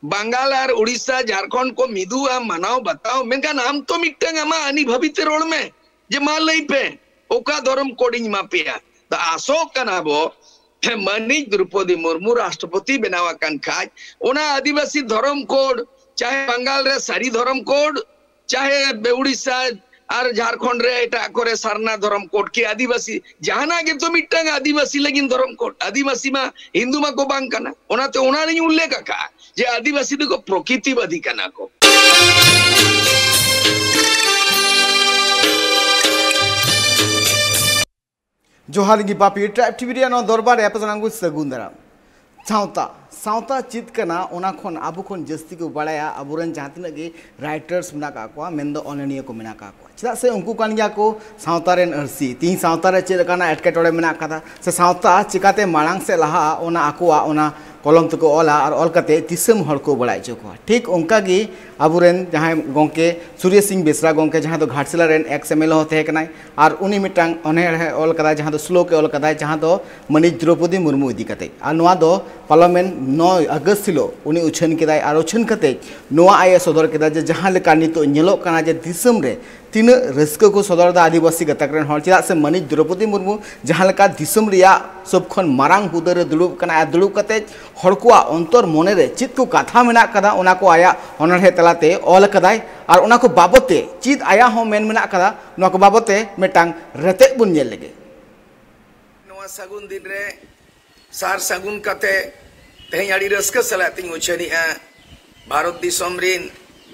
बंगाल और उड़ीसा झारखंड को मिदुआ मनाओ बताओ मेनखान आम तो मिटंग आमा आनी भविते रोड में जे मा लई पे ओका धर्म कोडिंग मापिया तो आसो कना बो मानिक द्रौपदी मुर्मू राष्ट्रपति बनावा कान खाज ओना आदिवासी धर्म कोड चाहे बंगाल रे सारी धर्म कोड चाहे उड़ीसा और झारखंड रे एटा करे सरना धर्म कोड के आदिवासी जहाना के तो मिटंग आदिवासी लगिन धर्म कोड आदिवासी मा हिंदू मा को बांग कना ओना तो ओना नहीं उल्लेख का जे आदिवासी को प्रकृतिवादी कना को जोहार गी पापी ट्राइब टीवी रे नो दरबार एपसनांगु सगुन दाराम सावता सावता चित कना ओना खन आबु खन जस्ती को बड़ाया अबुरन जहां तिना गे राइटर्स मेना का को मेन दो ऑनलाइन को मेना का को चदा से उनको कान गया को सावता रेन अरसी तीन सावता रे चेद काना एटकेटोड़े मेना का से सावता चिकाते मांग से लहा ओना आकुआ ओना कलम तक ऑला और ऑल कते दिसम हर को बड़ाई चको ठीक उनका गी अबुरेन जहां गोंके सूर्य सिंह बेसरा गोंके जहां तो घाटशिला रेन एक्सएमएल होते कनाय और उनी मिटांग अने ऑल कदा जहां तो स्लो के ऑल कदा जहां तो मनीष द्रौपदी मुर्मू इदी कते आ नोआ दो पार्लियामेंट 9 अगस्त हिलो उनी उछन केदाय और उछन कते नोआ आय सदर केदा जे जहां लेका नितो नेलो काना जे दिसम रे तीन रस्क को सदर दा आदिवासी गतकरन हर चिदा से मनीष द्रौपदी मुर्मू जहां लेका दिसम रिया सब खन मारांग हुदर दुलुब कना दुलुब कते हड़कुआ अंतर मने रे चित को कथा मेना कदा ओना को आया अनरहे तलाते ऑल कदाय और ओना को बाबते चित आया हो मेन मेना कदा ओना को बाबते मेटांग रते बुन नेल लेगे नोआ सगुन दिन रे सार सगुन कते तेहई आड़ी रस्क सलाती उछनिया भारत दिसम रिन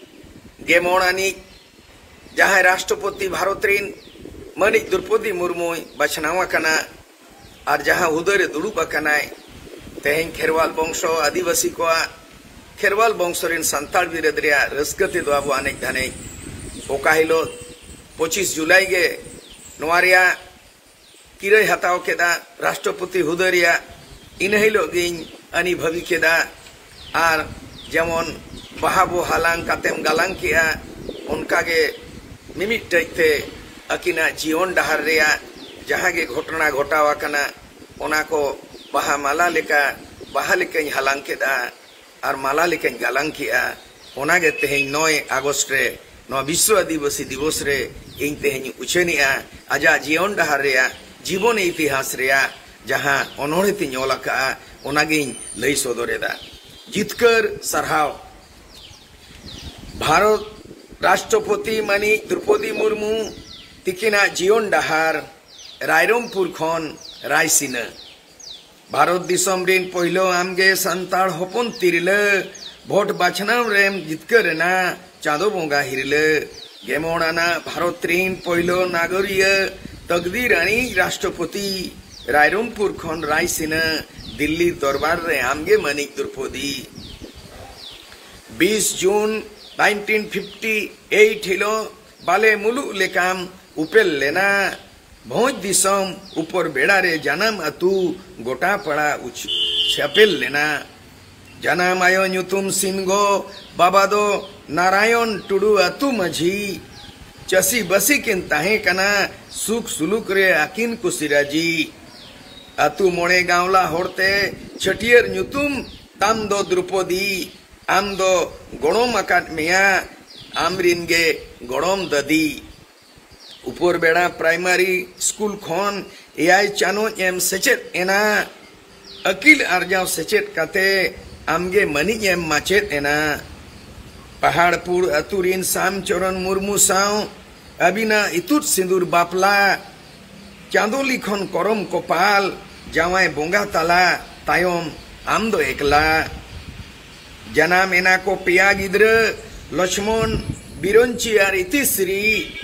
गेमोणानी जहां राष्ट्रपति भारत रिन मनीष द्रौपदी मुर्मू बछनावा कना और जहां हुदरे दुड़ुब कनाय तेहन खेरवाल वंशो आदिवासी को खेरवाल वंश रिन संताल बिरद रिया रस्कते दो आबो अनेक धने ओका हिलो 25 जुलाई गे नोआ रिया किरय हताव केदा राष्ट्रपति हुदरिया इन हिलो गिन अनि भवि केदा और जेमन बहाबो हालांग कातेम गालांग किया उनका गे मिमिट टैते अकिना जीवन डहार रिया जहां गे घटना घटावा कना ओना को बाहा माला लेका बाहा लेके हालांग केदा और माला लेके गालांग किया ओना गे तेहन 9 अगस्त रे नो विश्व आदिवासी दिवस रे इन तेहन उछनिया आजा जीवन डहार रिया जीवन इतिहास रिया जहां अनोड़े ती नोलका ओना गे लई सदरेदा जितकर सरहाव भारत राष्ट्रपति मनीष द्रौपदी मुर्मू तिकिना जीवन डहार रायरमपुर खन रायसिना भारत दिसम रिन पहिलो आमगे संताल हपन तिरले भोट बाछनाव रेम जितकर ना चादो बोंगा हिरले गेमोणाना भारत रिन पहिलो नागरिक तकदीरानी राष्ट्रपति रायरमपुर खन रायसिना दिल्ली दरबार रे आमगे मनीष द्रौपदी 20 जून 1958 हिलो बाले मुलुक लेकाम उपेल लेना भोज दिसम ऊपर बेड़ा रे जन्म अतु गोटा पड़ा उच छपेल लेना जन्म आयो नुतुम सिंगो बाबा दो नारायण टुडू अतु मझी चसी बसी किन ताहे कना सुख सुलुक रे आकिन कुसिराजी अतु मोड़े गावला होड़ते छटियर नुतुम ताम दो द्रौपदी आम दो गोड़ोम अकाट मिया आमरिन गे गोड़ोम ददी ऊपर बेड़ा प्राइमरी स्कूल खन एआई चानो एम सेचेत एना अकिल आर्जाव सेचेत काते आमगे मनी एम माचेत एना पहाड़पुर अतुरिन सामचरण मुर्मू साव अबिना इतुत सिंदूर बापला चांदोली खन करम कोपाल जावाय बोंगा ताला तायम आम दो एकला जनाम एना को पिया गिद्र लक्ष्मण बिरंची और इतिश्री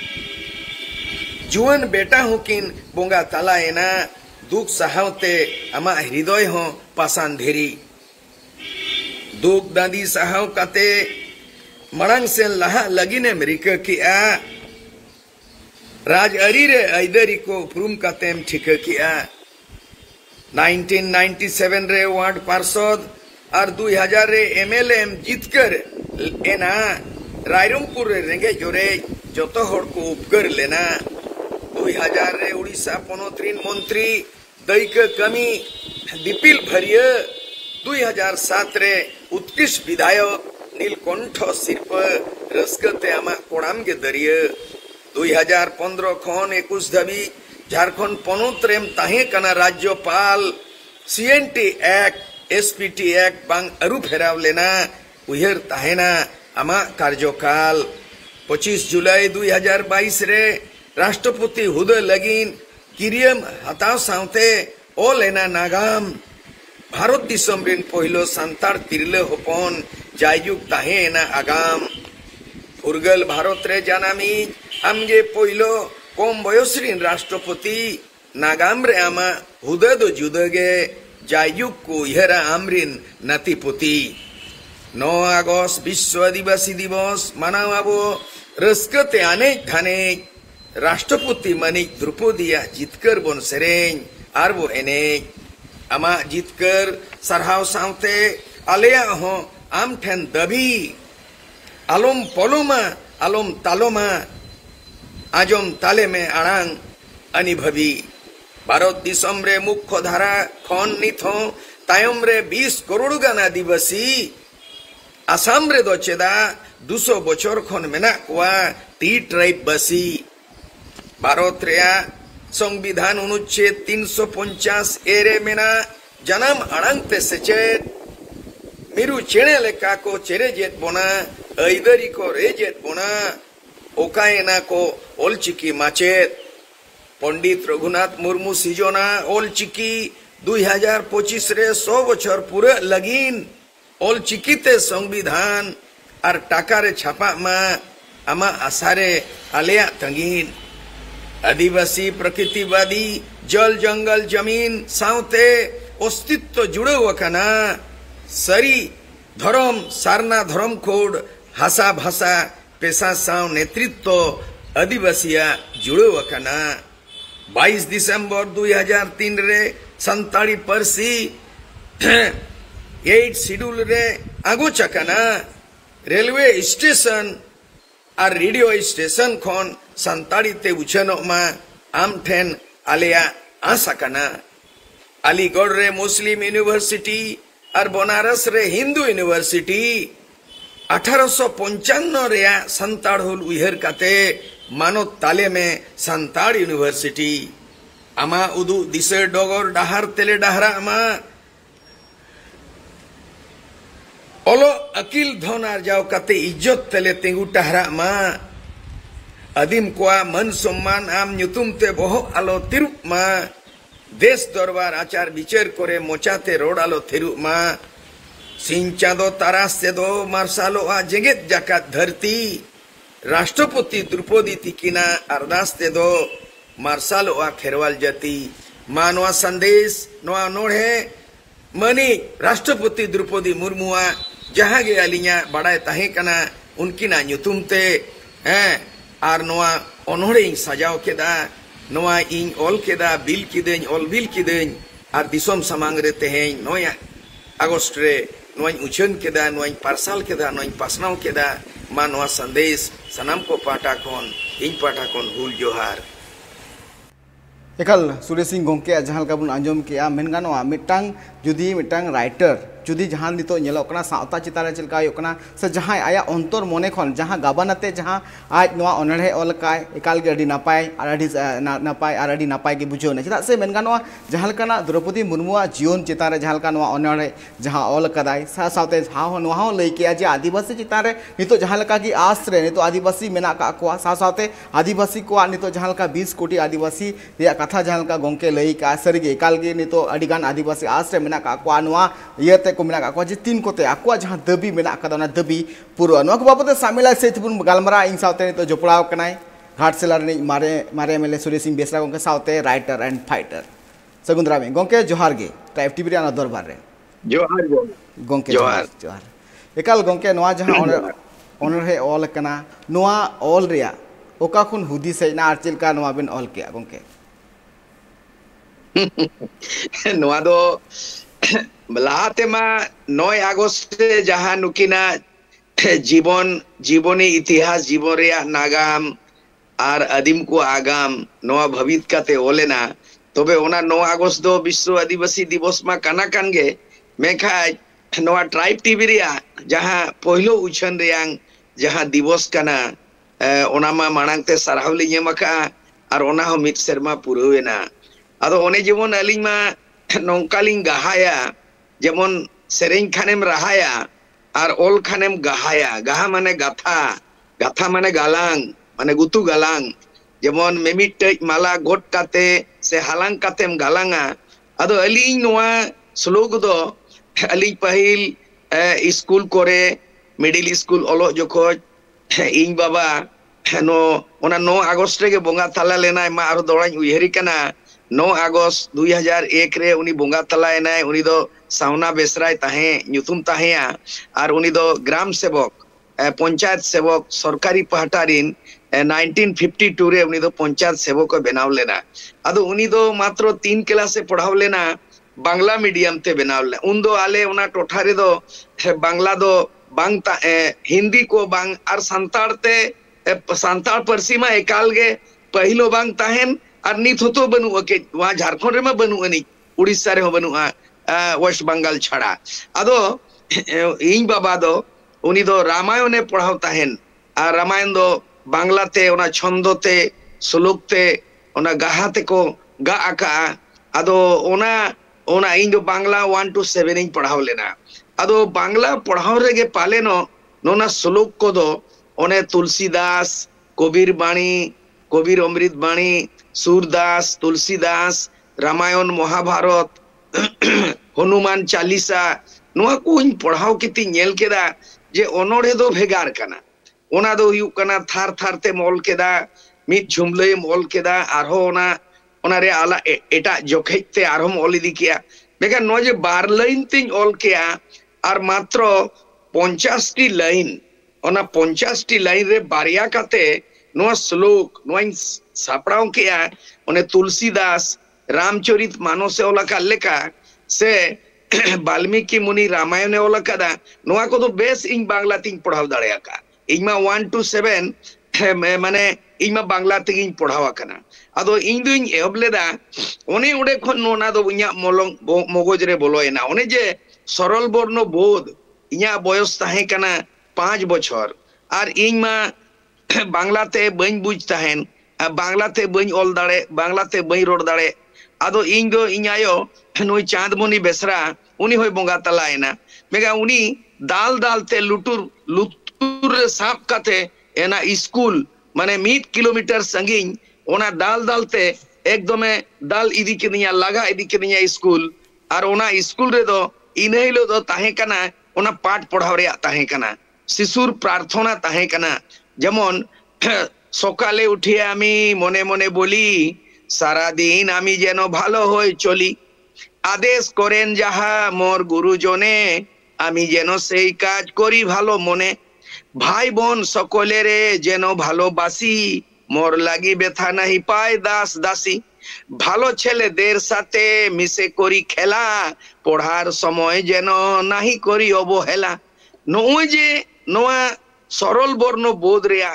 जुवन बेटा हुकिन बोंगा ताला एना दुख सहावते अमा हृदय हो पासान धेरी दुख दादी सहाव काते मरंग से लहा लगिने मरिका किया राज अरी रे ऐदरी को उपरुम कातेम ठीक किया 1997 रे वार्ड पार्षद और 2000 रे एमएलएम जीतकर एना रायरमपुर रे रेंगे जोरे जोतो हड़ को उपकर लेना 2000 रे उड़ीसा 15 मंत्री दैक कमी दिपिल भरिय 2007 रे उत्कृष्ट विधायक नीलकंठ सिरप रस्कते आमा कोड़ाम के दरिया 2015 खन 21 धबी झारखंड पनोत रेम ताहे कना राज्यपाल सीएनटी एक्ट एसपीटी एक्ट बांग अरु फेराव लेना उहर ताहेना आमा कार्यकाल 25 जुलाई 2022 रे राष्ट्रपति हुदे लगिन किरियम हताव सावते ओ लेना नागाम भारत दिसम रेन पहिलो सांतार तिरले होपन जायुग ताहेना आगाम फुरगल भारत रे जानामी आमगे पहिलो कम बयसरीन राष्ट्रपति नागाम रे आमा हुदे दो जुदगे जायुग को इहरा आमरिन नातिपति 9 अगस्त विश्व आदिवासी दिवस मनावाबो रस्कते अनेक धाने राष्ट्रपति मनिक द्रौपदिया जितकर बन सेरें आरबो एनेक आमा जितकर सरहाव सावते आलेया हो आम ठेन दबी आलम पलोमा आलम तालोमा आजम ताले में आड़ांग अनिभवी भारत दिसम रे मुख्य धारा खन निथो तायम रे 20 करोड़ गान आदिवासी आसाम रे दोचेदा 200 बचर खन मेना कुआ टी ट्राइब बसी भारत रेया संविधान अनुच्छेद 350 एरे मेना जनाम आड़ांग ते सेचेत मिरु चेणे लेका को चेरे जेत बोना ऐदरी को रेजेत बोना ओकायना को ओलचिकी माचेत पंडित रघुनाथ मुर्मू सिजोना ओलचिकी 2025 रे 100 बछर पूरे लगिन ओलचिकी ते संविधान और टाका रे छापा मा आमा आसारे आलिया तंगीन आदिवासी प्रकृतिवादी जल जंगल जमीन सावते अस्तित्व जुड़े वकना सरी धर्म सारना धर्म कोड हासा भाषा पेशा साव नेतृत्व आदिवासिया जुड़े वकना 22 दिसंबर 2003 रे संताड़ी परसी 8 शेड्यूल रे आगो चकना रेलवे स्टेशन और रेडियो स्टेशन खन संताड़ी ते उछनो मा आम ठेन आलिया आसकना अलीगढ़ रे मुस्लिम यूनिवर्सिटी और बनारस रे हिंदू यूनिवर्सिटी 1855 रे संताड़ हुल उहर काते मानो ताले में संताड़ यूनिवर्सिटी आमा उदु दिसे डोगर डाहर तेले डाहरा आमा ओलो अकिल धोनार जाओ काते इज्जत तेले तेंगु टाहरा मा अदिम कोआ मन सम्मान आम नुतुम ते बहु आलो तिरु मा देश दरबार आचार विचार करे मोचाते रोड आलो थिरु मा सिंचा दो तारास से दो मार्शालो आ जगत जाकात धरती राष्ट्रपति द्रौपदी तिकिना अरदास ते दो मार्शालो आ खेरवाल जाति मानवा संदेश नोआ नोड़े मनी राष्ट्रपति द्रौपदी मुर्मुआ जहाँ गे अलिया बड़ाए ताहे कना उनकी ना नुतुमते हैं आर नोआ ओनोड़े सजाव केदा नोआ इन ओल केदा बिल किदें ओल बिल किदें आर दिसोम समांग रे तेहें नोया अगस्त रे नोआ उछन केदा नोआ पार्सल केदा नोआ पासनाव केदा मा नोआ संदेश सनम को पाटा कोन इन पाटा कोन हुल जोहार एकल सुरेश सिंह गोंके जहां का बुन आंजम के मेन गानोआ मिटांग जुदी मिटांग राइटर जुदी जहां नितो नेलोकना सावता चितारे चलका योकना से जहां आया अंतर मने खन जहां गाबानते जहां आज नोआ अनड़े ओलकाय एकाल के अडी नापाय आरडी नापाय आरडी नापाय के बुझो ने चदा से मेन गानोआ जहां लकना द्रौपदी मुर्मुआ जीवन चितारे जहां लका नोआ अनड़े जहां ओल कदाय सा सावते हां नोआ लई के जे आदिवासी चितारे नितो जहां लका की आश्रय नितो आदिवासी मेना का को सा सावते आदिवासी को नितो जहां लका 20 कोटी आदिवासी रिया कथा जहां लका गोंके लई का सरगे एकाल के नितो अडिगान आदिवासी आश्रय मेना का को नोआ इयते को मेना का जे तीन कोते आको जहां दबी मेना का ना दबी पूरा नोआ को बाबते सामिला से थबुन गालमरा इन सावते नितो जोपड़ाव कनाय घाटसेलर नि मारे मारे मेले सुरेश सिंह बेसरा गोंके सावते राइटर एंड फाइटर सगुंद्रा में गोंके जोहार गे टाइप टीवी रे दरबार रे जोहार गोंके जोहार जोहार एकाल गोंके नोआ जहां ऑनर है ऑल कना नोआ ऑल रिया ओका खुन हुदी से ना आरचल का नोआ बिन ऑल के गोंके नोआ दो लाते मा 9 अगस्त जहां नुकिना जीवन जीवनी इतिहास जीवन रे नागाम आर आदिम को आगाम नोआ भवित काते ओलेना तबे ओना 9 अगस्त दो विश्व आदिवासी दिवस मा काना कानगे मेखाय नवा ट्राइब टीवी रिया जहां पहिलो उछन रियांग जहां दिवस कना ओनामा मांगते सारहावली नेमका और ओना हो मिट सेरमा पुरवेना आदो ओने जेमन अलिंग मा नोंकालिंग गहाया जेमन सेरेंग खानेम रहाया और ओल खानेम गहाया गहा माने गाथा गाथा माने गालांग माने गुतु गालांग जेमन मेमिट माला गोट काते से हालांग कातेम गालांगा आदो अलिंग नोआ स्लोग दो अलिंग पहिल स्कूल कोरे मिडिल स्कूल ओलो जोखोज इन बाबा नो ओना 9 अगस्त रे बोंगा तला लेना मा आरो दोड़ाई उयहरी कना 9 अगस्त 2001 रे उनी बोंगा तला एनाय उनी दो सावना बेसराय ताहे नुतुम ताहेया और उनी दो ग्राम सेवक पंचायत सेवक सरकारी पहाटारिन 1952 रे उनी दो पंचायत सेवक को बनाव लेना अदो उनी दो मात्र 3 क्लास से पढ़ाव लेना बांग्ला मीडियम ते बनाव ले उन दो आले उना टोठा रे दो बांग्ला दो बांग हिंदी को बांग और संताड़ ते संताड़ परसी मा एकाल गे पहिलो बांग ताहेन और नित होतो बनु के वहां झारखंड रे मा बनु अनि उड़ीसा रे हो बनु वेस्ट बंगाल छाड़ा अदो इन बाबा दो उनी दो रामायण पढ़ाव ताहेन और रामायण दो बांग्ला ते ओना छंदो ते श्लोक ते ओना गाहा ते को गा आका अदो ओना ओना इन दो बांग्ला 1 to 7 इन पढ़ाव लेना अदो बांग्ला पढ़ाव रे गे पालेनो नोना श्लोक को दो ओने तुलसीदास कबीर बाणी कबीर अमृत बाणी सूरदास तुलसीदास रामायण महाभारत हनुमान चालीसा नुआ को इन पढ़ाव किती नेल केदा जे ओनोड़े दो भेगार कना ओना दो हुयु कना थार थार ते मोल केदा मिट झुमले मोल केदा आरो ओना ओना रे आला एटा जोखेते आरो मोल इदी किया बेका नो जे 12 लाइन तिन ओल किया और मात्र 50 टी लाइन ओना 50 टी लाइन रे बारिया काते नो श्लोक नो सापड़ाव किया ओने तुलसीदास रामचरित मानस ओला का लेका से वाल्मीकि मुनि रामायण ओला कदा नोआ को तो बेस इन बांग्ला तिन पढ़ाव दाड़ेया का इमा 1 to 7 माने इमा बांग्ला तिन पढ़ावा कना अदो इन दुइन एबलेदा ओने उडे खन नोना दो इया मोलंग मगज रे बोलोयना ओने जे सरल बर्ण बोध इया बयस ताहे कना 5 बछर और इमा बांग्ला ते बइन बुझ ताहेन बांग्ला ते बइन ओल दाड़े बांग्ला ते बइन रोड दाड़े आदो इन दो इኛयो नुई चांदमणि बेसरा उनी होय बोंगा तलायना मेगा उनी दाल दाल ते लुतुर साप काते एना स्कूल माने 1 किलोमीटर संगिन ओना दाल दाल ते एकदमे दाल इदी केनिया लगा इदी केनिया स्कूल और ओना स्कूल रे दो इनहिलो दो ताहे कना ओना पाठ पढ़ाव रे ताहे कना शिशुर प्रार्थना ताहे कना जेमन सकाले उठे आमी मने मने बोली सारा दिन आमी जेनो भालो होय चली आदेश करें जाहा मोर गुरुजने आमी जेनो सेई काज करी भालो मने भाई बोन सकले रे जेनो भालोबासी मोर लागी बेथा नहीं पाए दास दासी भालो छेले देर साथे मिसे करी खेला पढ़ार समय जेनो नहीं करी अवहेला नोए जे नोआ सरल बर्ण बोध रिया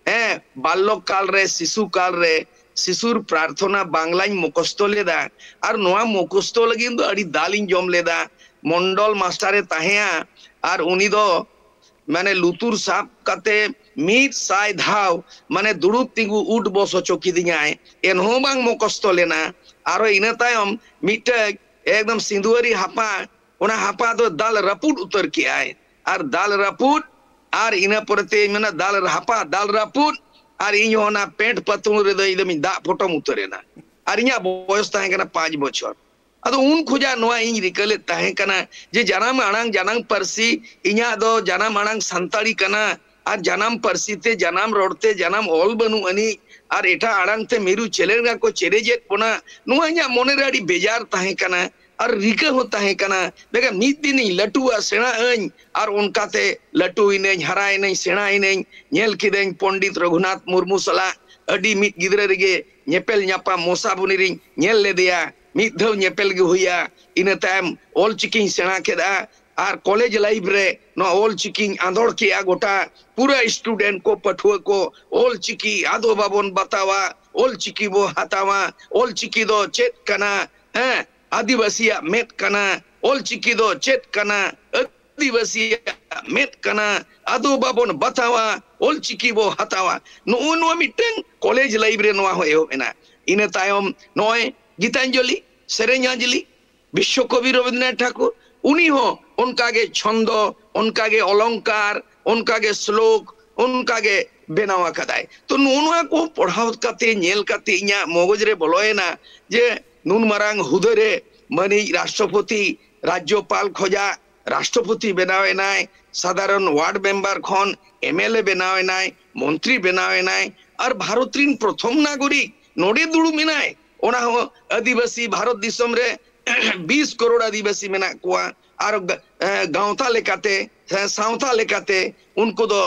बाल्यक काल रे शिशु काल रे शिशुर प्रार्थना बांग्लाइन मुखस्त लेदा और नोआ मुखस्त लगी दो अड़ी दालिन जम लेदा मंडल मास्टारे ताहेया और उनी दो माने लुतुर साप काते मीट साय धाव माने दुड़ुब तिंगु उठ बस चौकी दियाय एनहो बांग मुखस्त लेना और इना तायम मिट एकदम सिंधुआरी हापा ओना हापा दो दाल रपुट उतर के आए और दाल रपुट और इना परते मेना दाल हापा दाल रपुट और इन होना पेंट पतुन रे दो इदमी दा फोटो उतरेना और इया बयस ताहे कना 5 बछर अदो उन खुजा नोआ इन रिकले ताहे कना जे जनाम आड़ांग जनाम परसी इया दो जनाम आड़ांग संताड़ी कना और जनाम परसी ते जनाम रोडते जनाम ओल बनु अनि और एटा आड़ांग ते मेरु चलेगा को चेरेजेट पोना नोआ इया मोने रे अड़ी बेजार ताहे कना और रिका होता है कना बेगा मिद दिन लटुआ सेना अñ और उनकाते लटु इनेñ हरा इनेñ सेना इनेñ नेल किदेñ पंडित रघुनाथ मुर्मू सला अडी मिद गिद्रे रेगे नेपेल न्यापा मोसा बुनिरिñ नेल लेदेया मिद धव नेपेल गे हुया इना तायम ओल चिकिñ सेना केदा और कॉलेज लाइफ रे नो ओल चिकिñ आंदोड़ किया गोटा पूरा स्टूडेंट को पठुआ को ओल चिकी आदो बाबन बतावा ओल चिकी बो हतावा ओल चिकी दो चेत कना आदिवासी मेट कना ol chiki do chet kana adivasi met kana ado babon batawa ol chiki bo hatawa no miteng college library no ho ena ina tayom noy Gitanjali Serenyanjali Bishwakavi Rabindranath Thakur uni ho उनका के छंदो उनका के अलंकार उनका के श्लोक उनका के बेनावा कदाय तो नुनुआ को पढ़ाव कते नेल कते इया मगज रे बोलोयना जे नुन मारांग हुदरे मनी राष्ट्रपति राज्यपाल खोजा राष्ट्रपति बनावे नाय साधारण वार्ड मेंबर खन एमएलए बनावे नाय मंत्री बनावे नाय और भारत रिन प्रथम नागरिक नोडे दुडु मिनाय ओना हो आदिवासी भारत दिसम रे 20 करोड़ आदिवासी मेना कोआ और गांवता लेकाते सावता लेकाते उनको दो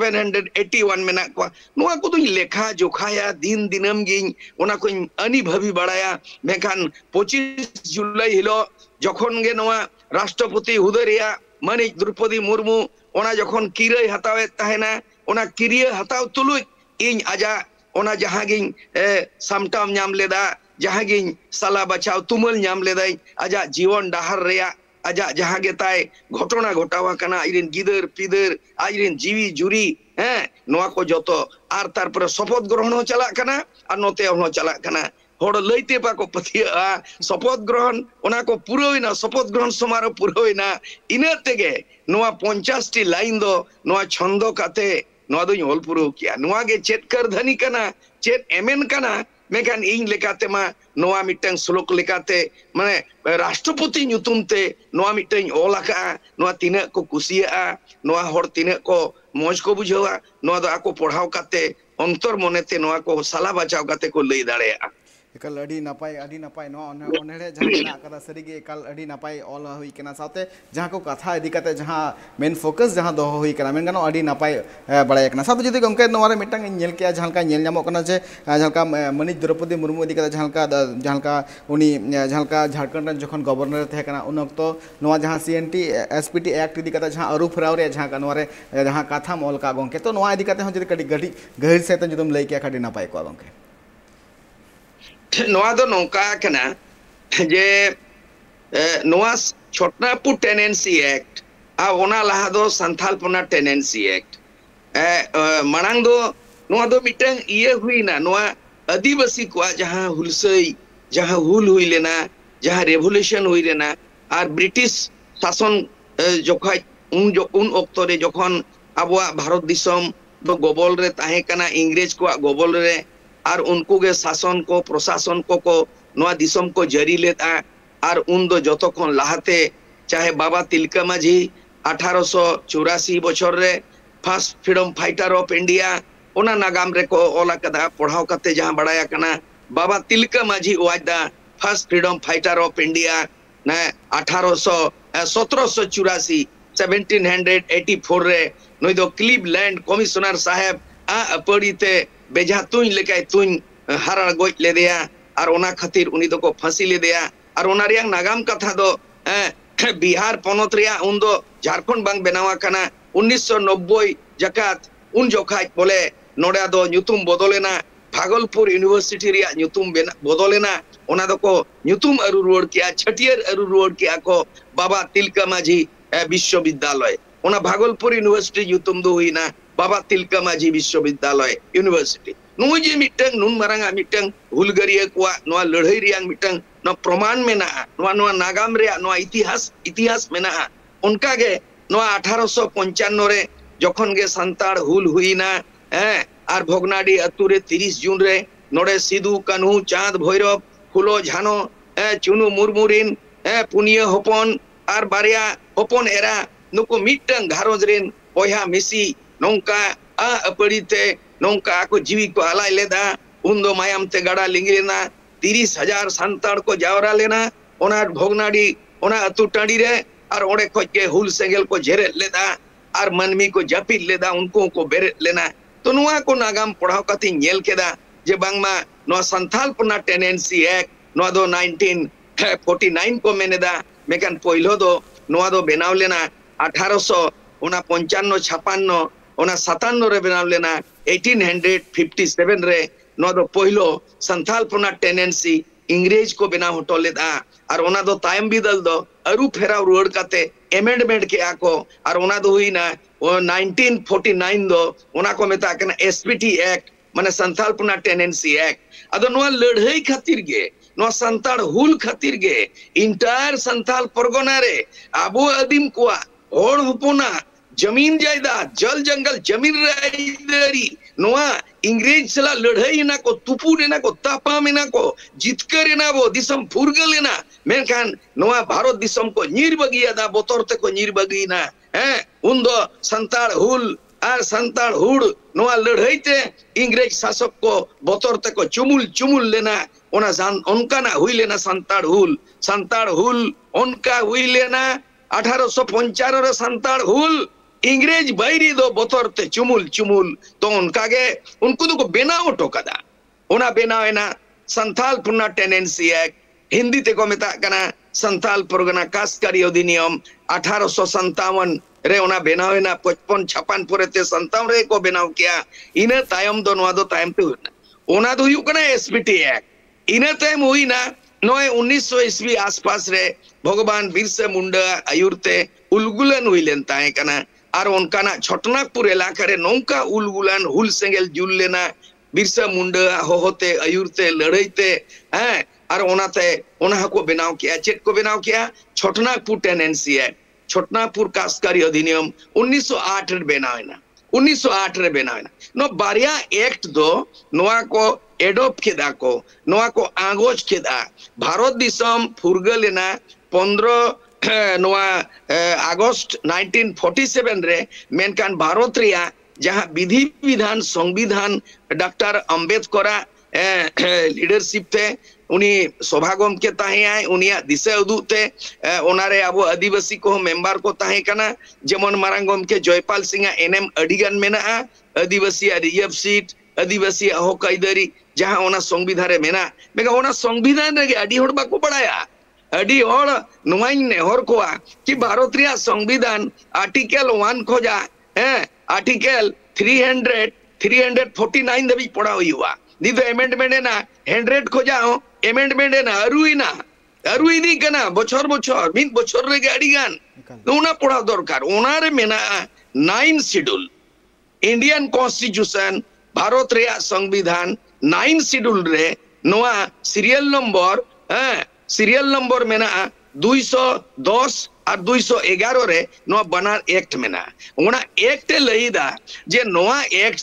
781 मेना कोआ नुआ को तो लेखा जोखाया दिन दिनम गिन ओना को अनि भाभी बड़ाया मेखान 25 जुलाई हिलो जखन गे नुआ राष्ट्रपति हुदरिया मानिक द्रौपदी मुर्मू ओना जखन किराय हतावे ताहेना ओना किरिया हताव तुलुज इन आजा ओना जहां गिन सामटाम नाम लेदा जहां गिन साला बचाव तुमल नाम लेदाई आजा जीवन डाहर रेया आजा जहां गे ताय घटना घटावा कना आइरिन गिदर पिदर आइरिन जीवी जुरी नोआ को जतो आर तार पर शपथ ग्रहण हो चला कना और नोते हो चला कना होड़ लइते पा को पथिया शपथ ग्रहण ओना को पुरोइना शपथ ग्रहण समारोह पुरोइना इना तेगे नोआ 50 टी लाइन दो नोआ छंदो काते नोआ दो ओल पुरो किया नोआ गे चेत कर धनी कना चेत एमएन कना मेखान इन लेकाते मा नोआ मिटंग श्लोक लेकाते माने राष्ट्रपति नुतुमते नोआ मिटंग ओलाका नोआ तिना को कुसिया नोआ होड़ तिना को मौज को बुझावा नोआ दो आको पढ़ाव काते अंतर मनेते नोआ को साला बचाव काते को लई दाड़ेया एकल अडी नपाय नो ओनेड़े जहां मेना कदा सरीगे एकल अडी नपाय ऑल हुई केना साथे जहां को कथा इदी कते जहां मेन फोकस जहां दो हुई केना मेन गानो अडी नपाय बड़ाय केना साथे जदि गमके नोरे मिटंग नेल के जहां का नेल नामो कना जे जहां का मनीष द्रौपदी मुर्मू इदी कते जहां का उनी जहां का झारखंड जखन गवर्नर थे केना उन वक्त नोआ जहां सीएनटी एसपीटी एक्ट इदी कते जहां अरु फराव रे जहां का नोरे जहां कथा मोल का गमके तो नोआ इदी कते हो जदि कडी गडी गहिर से त जदम लई के खडी नपाय को गमके नोआ दो नौका कना जे नोआ छोटनापुर टेनेंसी एक्ट आ ओना लहा दो संथालपना टेनेंसी एक्ट मांग दो नोआ दो मिटंग इये हुई ना नोआ आदिवासी को जहां हुलसई जहां हुल हुई लेना जहां रेवोल्यूशन हुई लेना और ब्रिटिश शासन जोखा उन ओक्तो रे जखन आबवा भारत दिसम दो गोबल रे ताहे कना इंग्रेज को गोबल रे और उनको के शासन को प्रशासन को नोआ दिसम को जारी लेता और उन दो जतो खन लाहाते चाहे बाबा तिलका माझी 1884 बछर रे first freedom fighter of India ओना नागाम रे को ओला कदा पढ़ाव कते जहां बड़ाया कना बाबा तिलका माझी वाजदा first freedom fighter of India ना 1784 1784 रे नोई दो क्लीवलैंड कमिश्नर साहेब आ अपड़ीते बेजा तुई लेके तुई हारा गोज ले दिया और ओना खातिर उनी दो को फांसी ले दिया और ओना रिया नागाम कथा दो बिहार पनत रिया उन दो झारखंड बांग बेनावा कना 1990 जकात उन जोखा बोले नोडा दो न्यूतुम बदलेना भागलपुर यूनिवर्सिटी रिया न्यूतुम बदलेना ओना दो को न्यूतुम अरु रोड किया छटियर अरु रोड किया को बाबा तिलका माझी विश्वविद्यालय ओना भागलपुर यूनिवर्सिटी न्यूतुम दो हुई ना बाबा तिलका माझी विश्वविद्यालय यूनिवर्सिटी नुई जे मिटंग नुन मारांगा मिटंग हुलगरिया कोआ नोआ लड़ाई रियांग मिटंग नो प्रमाण मेना नोआ नागाम रे नोआ इतिहास मेना उनका गे नोआ 1895 रे जखन गे संताड़ हुल हुईना आर भोगनाडी अतु रे 30 जून रे नोडे सिदू कान्हू चांद भैरव फुलो झानो चुनु मुरमुरिन पुनिया होपन आर बारिया होपन एरा नुको मिटंग घारोज रेन ओया मिसी नौका अपड़ीते नौका को जीवी को आलाय लेदा उन दो मायाम ते गाड़ा लिंगी लेना 30,000 संताड़ को जावरा लेना ओना भोगनाडी ओना अतु टाड़ी रे और ओडे खोज के हुल सेंगल को झेरे लेदा और मनमी को जापिल लेदा उनको को बेरे लेना तो नुआ को नागाम पढ़ाव कती नेल केदा जे बांगमा नो संथाल पना टेनेंसी एक्ट नो दो 1949 को मेनेदा मेकन पहिलो दो नुआ दो बेनाव लेना 1855 56 ओना 57 रे बनाव लेना 1857 रे नो दो पहिलो संथाल पना टेनेंसी इंग्रेज को बेनाव हटो लेदा और ओना दो तायम बिदल दो अरु फेराव रुआड़ काते एमेंडमेंट के आको और ओना दो हुई ना 1949 दो ओना को मेता कना एसपीटी एक्ट माने संथाल पुना टेनेंसी एक्ट अदो नोआ लड़ाई खातिर गे नोआ संताल हुल खातिर गे इंटायर संथाल परगना रे आबो आदिम कोआ होड़ हुपुना जमीन जायदाद जल जंगल जमीन रायदारी नोआ इंग्रेज सला लड़ाई ना को तुपू ना को तापा में ना को जितकर ना वो दिसम फुरगल ना मेनखान नोआ भारत दिसम को नीर बगिया दा बोतरते को नीर बगी ना हैं उन्दो संताल हुल आर संताल हुड़ नोआ लड़ाई ते इंग्रेज शासक को बोतरते को चुमुल लेना ओना उनका ना हुई लेना संताल हुल उनका हुई लेना 1895 रे संताल हुल इंग्रेज बैरी दो बोतरते चुमुल तो उनका गे उनको तो बेनाव टोकदा ओना बेनावेना संथाल पुना टेनेंसी एक्ट हिंदी ते को मेता कना संथाल परगना कास्कारी अधिनियम 1857 रे ओना बेनावेना 55-56 पुरेते 57 रे को बेनाव किया इने तायम दो नोआ दो तायम ते ओना दो हुई कना एसपीटी एक्ट इने तायम हुई ना 1900 ईस्वी आसपास रे भगवान बिरसा मुंडा आयुरते उलगुलन हुई लेन ताए कना और उनका ना छोटनागपुर इलाका रे नौका उलगुलान हुल सेंगेल जुल लेना बिरसा मुंडा होते आयुरते लड़ाईते हैं और ओनाते ओना को बेनाव किया चेक को बेनाव किया छोटनागपुर टेनेंसी है छोटनागपुर कास्कारी अधिनियम 1908 रे बेनावेना 1908 रे बेनावेना नो बारिया एक्ट दो नोआ को एडोप्ट केदा को नोआ को आगोज केदा भारत दिसम फुरगलेना 15 नोआ अगस्त 1947 रे मेनकान भारत रिया जहां विधि विधान संविधान डॉक्टर अंबेडकर लीडरशिप थे उनी सभागम के ताहे आए उनिया दिशा उदुग ते ओनारे अब आदिवासी को मेंबर को ताहे कना जेमन मारांगम के जयपाल सिंह एनएम अडिगान मेना आदिवासी रिजर्व सीट आदिवासी हक आइदारी जहां ओना संविधान रे मेना मेगा ओना संविधान रे अडी होड़ बाको पढ़ाया अडी होड़ नोवाइन ने होर कोआ कि भारत रिया संविधान आर्टिकल 1 खोजा आर्टिकल 349 दबी पढ़ा हुआ दी तो एमेंडमेंट है ना 100 खोजा एमेंडमेंट है ना अरुई दी कना बछर मिद बछर रे गाड़ी गान ओना पढ़ा दरकार ओना रे मेना 9 शेड्यूल इंडियन कॉन्स्टिट्यूशन भारत रे संविधान 9 शेड्यूल रे नोआ सीरियल नंबर मेना 210 और 211 रे नोआ बनार एक्ट मेना ओना एक्ट लईदा जे नोआ एक्ट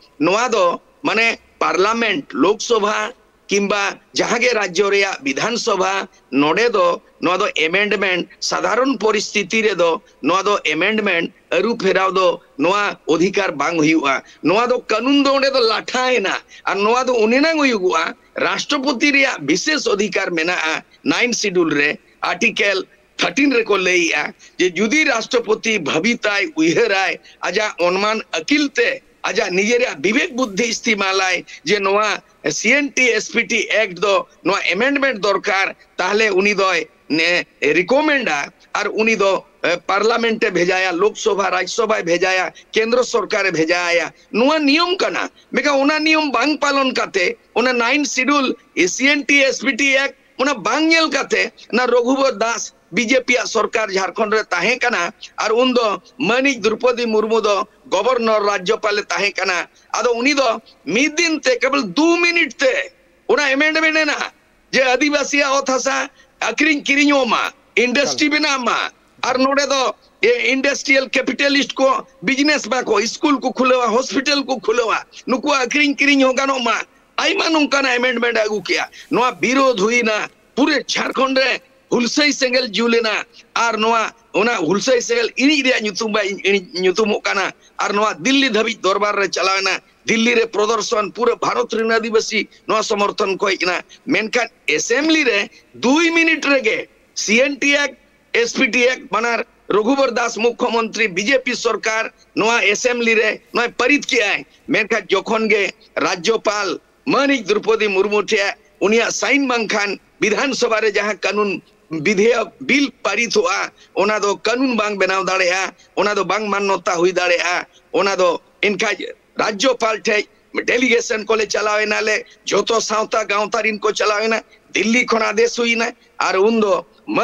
दो माने पार्लियामेंट लोकसभा किंबा जहां के राज्य रे विधानसभा नोडे दो एमेंडमेंट साधारण परिस्थिति रे दो एमेंडमेंट अरु फेराव दो नोआ अधिकार बांग हुआ नोआ दो कानून दो दो लाठा है ना और नोआ दो उनेना हुआ राष्ट्रपति रे विशेष अधिकार मेना 9 शेड्यूल रे आर्टिकल 13 रे को लईया जे जुदी राष्ट्रपति भविताय उयहराय आजा अनुमान अकिलते आजा निजेरिया विवेक बुद्धि इस्तेमालाय जे नोआ सीएनटी एसपीटी एक्ट दो नोआ एमेंडमेंट दरकार ताहले उनी दो ने रिकमेंडा और उनी दो पार्लियामेंटे भेजाया लोकसभा राज्यसभा भेजाया केंद्र सरकार भेजाया नोआ नियम कना मेका उना नियम बांग पालन काते उना 9 शेड्यूल सीएनटी एसपीटी एक्ट उना बांग नेल काते ना रघुवर दास बीजेपी सरकार झारखंड रे ताहे कना और उन दो मानिक द्रौपदी मुर्मू दो गवर्नर राज्यपाल ताहे कना आदो उनी दो मिद दिन ते केवल 2 मिनट ते उना एमेंडमेंट है ना जे आदिवासी अथासा अक्रिंग किरिङो मा इंडस्ट्री बना मा और नोडे दो ये इंडस्ट्रियल कैपिटलिस्ट को बिजनेस मा को स्कूल को खुलेवा हॉस्पिटल को खुलेवा नुको अक्रिंग किरिङ होगानो मा आइमा नुका एमेंडमेंट आगु किया नोआ विरोध हुई ना पूरे झारखंड रे हुलसई सेंगल जुलेना और नोआ ओना हुलसई सेंगल इनी रे नुतुम बा नुतुमो काना और नोआ दिल्ली धबी दरबार रे चलावना दिल्ली रे प्रदर्शन पूरे भारत रे आदिवासी नोआ समर्थन कोइना मेनका असेंबली रे 2 मिनट रेगे सीएनटी एक्ट एसपीटी एक्ट बनार रघुवर दास मुख्यमंत्री बीजेपी सरकार नोआ असेंबली रे नोआ परित किया है मेनका जोखन गे राज्यपाल मानिक द्रौपदी मुर्मू थे उनिया साइन बांखान विधानसभा रे जहां कानून विधेयक बिल पारित हुआ ओना दो कानून बांग बनाव दाड़ेया ओना दो बांग मान्यता हुई दाड़ेया ओना दो इनका राज्यपाल ठे डेलीगेशन को ले चलावे नाले जोतो सावता गांवतार इनको चलावे ना दिल्ली खन आदेश हुई ना और उन दो मानी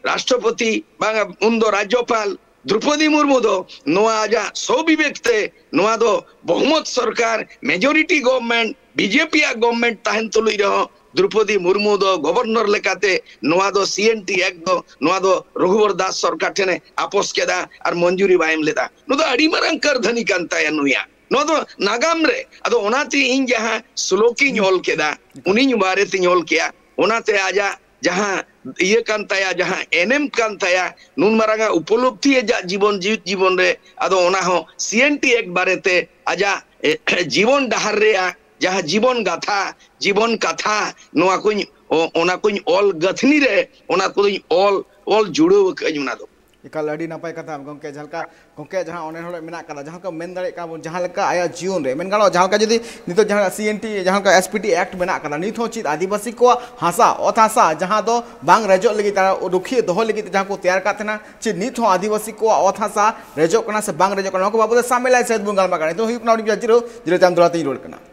राष्ट्रपति बांगा उन दो राज्यपाल द्रौपदी मुर्मू दो नोआ आजा सोबिबेकते नोआ दो बहुमत सरकार मेजॉरिटी गवर्नमेंट बीजेपी आ गवर्नमेंट ताहन तुलुई रहो द्रौपदी मुर्मू दो गवर्नर लेकाते नोआ दो सीएनटी एक दो नोआ दो रघुवर दास सरकार ठेने आपोस केदा और मंजूरी बायम लेदा नो दो अड़ी मारंग कर धनी कांता या नुया नो दो नागाम रे अदो ओनाती इन जहां स्लोकी ᱧᱚᱞ केदा उनी बारे ती ᱧᱚᱞ किया ओनाते आजा जहां ये कांताया जहां एनएम कांताया नुन मारंगा उपलब्धि जा जीवन जीवन रे अदो ओना हो सीएनटी एक बारेते आजा जीवन डहार रे जहां जीवन कथा नोआ कुछ ओना कुछ ऑल गथनी रे ओना कुछ ऑल जुड़ो कजुना दो इकाल अड़ी नपाय कथा गंके झलका गंके जहां ओने होले मेना कदा जहां का मेन दाड़े का जहां लका आया जीवन रे मेन गालो जहां का जदी नितो जहां सीएनटी जहां का एसपीटी एक्ट मेना कदा नित हो चित आदिवासी को हासा अत हासा जहां दो बांग रेजो लगी तारा रुखिए दोहो लगी जहां को तैयार का थना चे नित हो आदिवासी को अत हासा रेजो कना से बांग रेजो कना को बाबू सामेलाय सेद बुंगाल मागाने तो हुई नाउडी जिरो जिरो ताम दराते रोड कना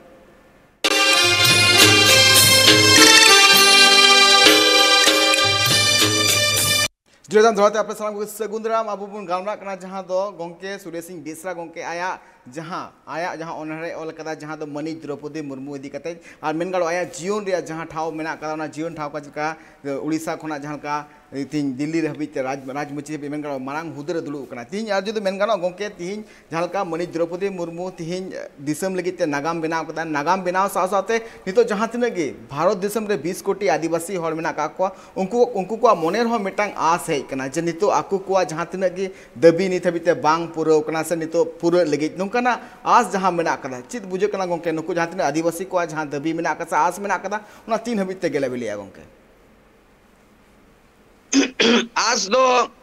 जिरोदाम धराते अपने सालाम को सगुंदराम अबु बुन गालमा कना जहां दो गंके सुरेश सिंह बेसरा गंके आया जहां ओनरे ऑल कदा जहां दो मनी द्रौपदी मुर्मू इदी कते और मेन गालो आया जीवन रे जहां ठाव मेना कदा ना जीवन ठाव का जका उड़ीसा खोना जहां का तीन दिल्ली रे हबीते राजमुची मेन गालो मारांग हुदरे दुलु कना तीन यार जदो मेन गालो गंके तीन जहां का मनी द्रौपदी मुर्मू तीन दिसम लगिते नागाम बनाव कदा नागाम बनाव साथे नितो जहां तिना गे भारत दिसम रे 20 कोटी आदिवासी हर मेना का को उनको को मनेर हो मिटांग आस है कना जे नितो आकु को जहां तिना गे दबी नित हबीते बांग पुरो कना से नितो पुरो लगी नोंकाना आस जहां मेना कदा चित बुझे कना गंके नुको जहां तिना आदिवासी को जहां दबी मेना कसा आस मेना कदा उना तीन हबीते गेले बिलिया गंके आस दो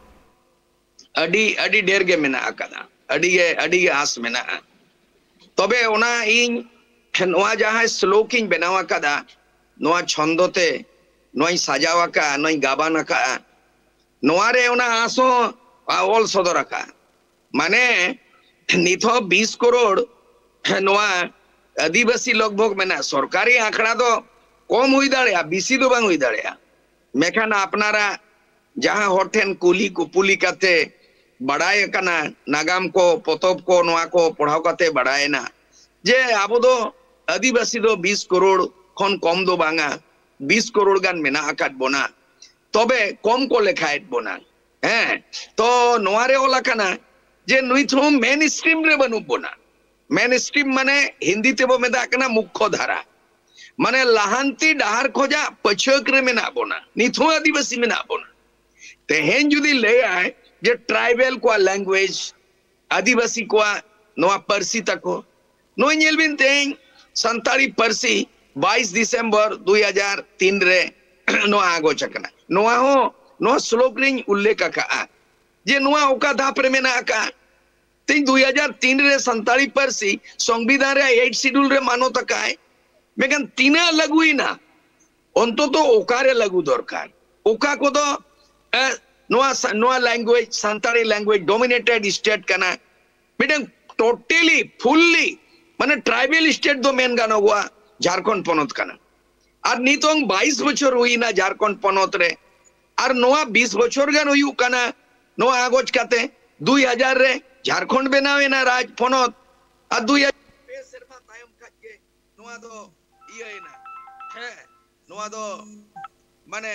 अडी डेर गे मेना कदा अडी गे आस मेना तबे ओना इन नोआ जहां श्लोकिन बनावा कदा नोआ छंदोते नोई साजावा का नोई गाबाना का नोआ रे ओना आसो ऑल सदरा का माने निथो 20 करोड़ नोआ आदिवासी लगभग मेना सरकारी आंकड़ा दो कम हुई दाड़े बेसी दो बांग हुई दाड़े मेखान अपनारा जहां होठेन कुली कुपुली काते बड़ाय कना नागाम को पोतब को नोआ को पढ़ाव काते बड़ाय ना जे आबो दो आदिवासी दो 20 करोड़ खन कम दो बांगा 20 करोड़ गान मेना आकाट बोना तबे कम को लेखायत बोना हैं तो नोआ रे ओला कना जे नुइथो मेन स्ट्रीम रे बनु बोना मेन स्ट्रीम माने हिंदी ते बो मेदा कना मुख्य धारा माने लाहांती डाहार खोजा पछक रे मेना बोना निथो आदिवासी मेना बोना तेहेन जुदी ले आए जे ट्राइबल को लैंग्वेज आदिवासी को नोआ परसी तको नो ñelbin तेन संताली परसी 22 दिसंबर 2003 रे नोआ आगो चकना नोआ हो नोआ श्लोक रे उल्लेख का जे नोआ ओका धाप रे मेना का तीन 2003 रे संताली परसी संविधान रे 8 शेड्यूल रे मानो तकाय मेगन तीना लगुई ना अंतो तो ओकारे लगु दरकार ओका को दो नोआ language Santali language dominated state कना मिडन टोटली फुल्ली माने ट्राइबल स्टेट दो मेन गानो हुआ झारखंड पनत कना और नितोंग 22 बछर हुई ना झारखंड पनत रे और नोआ 20 बछर गान हुई कना नोआ आगोज काते 2000 रे झारखंड बनावे ना राज पनत और 2000 पे सेरमा तायम खाके नोआ दो इये ना है नोआ दो माने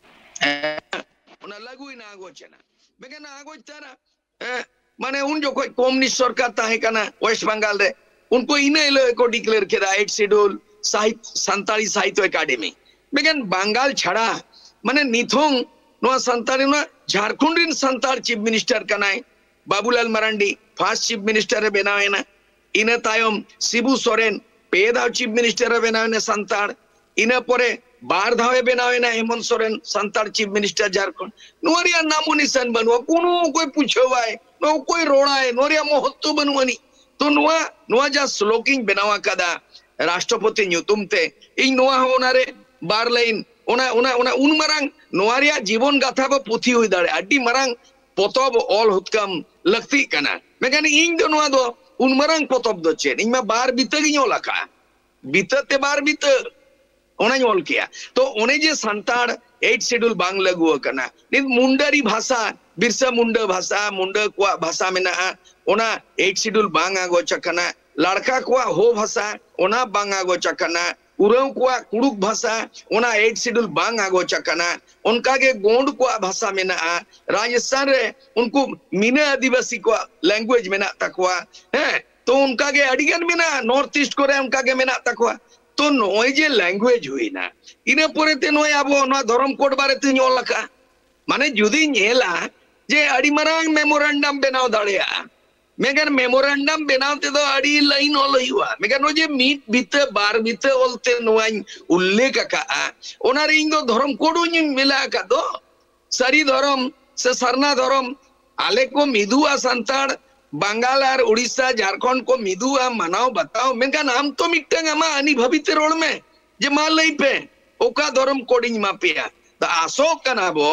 उना लगुई ना आगोज ना बेगना आगोज तारा माने उन जो कोई कम्युनिस्ट सरकार ताहे कना वेस्ट बंगाल रे उनको इने को डिक्लेयर किया 8 शेड्यूल साहित्य संताली साहित्य एकेडमी बेगन बंगाल छड़ा माने निथोंग नोआ संताली ना झारखंड रिन संताल चीफ मिनिस्टर कनाय Babulal Marandi first chief minister रे बनावे ना इने तायम शिबू सोरेन पे दाव चीफ मिनिस्टर रे बनावे ना संताल इने परे बार धावे बनावे ना हेमंत सोरेन संताल चीफ मिनिस्टर झारखंड नोरिया नामो निशान बनवा कोनो कोई पूछवाय नो कोई रोड़ाय नोरिया महत्व बनवानी तो नोआ जा श्लोकिंग बनावा कदा राष्ट्रपति ᱧᱩᱛᱩᱢ इन नोआ होनारे बार लाइन उन मरांग नोआरिया जीवन गाथा बा पुथी हुई दाड़े अड्डी मरांग पोतब ऑल हुतकम लगती कना मेगान इन दो नोआ दो उन मरांग पोतब दो चेन इन मा बार बिते गिनो लखा बिते बार बिते ओना ñol किया तो ओने जे संताड़ 8 शेड्यूल बांग लागू करना नित मुंडारी भाषा बिरसा मुंडा भाषा मुंडा को भाषा में ना ओना 8 शेड्यूल बांग आगो चकना लड़का को हो भाषा ओना बांग आगो चकना उराव को कुड़ुक भाषा ओना 8 शेड्यूल बांग आगो चकना उनका के गोंड को भाषा में ना राजस्थान रे उनको मीना आदिवासी को लैंग्वेज में ना तकवा है तो उनका के अडिगन में ना नॉर्थ ईस्ट को रे उनका के में ना तकवा तो नोय जे लैंग्वेज हुई ना इने पोरे ते नोय आबो ना धर्म कोड बारे ते ᱧᱚᱞ लका माने जुदी नेला जे अडी मारांग मेमोरेंडम बनाव दाड़िया मेगन मेमोरेंडम बनाव ते दो अडी लाइन ऑल हुआ मेगन नो जे मीट बिते बार बिते ओलते नोय उल्लेख का ओना रे इन दो धर्म कोड नी मिला का दो सारी धर्म से सरना धर्म आले को मिदुआ संताड़ बंगाल और उड़ीसा झारखंड को मिदुआ मनाओ बताओ मेगन हम तो मिटंग आमा अनि भविते रोड में जे मा लई पे ओका धर्म कोडिंग मापिया द आसो कनाबो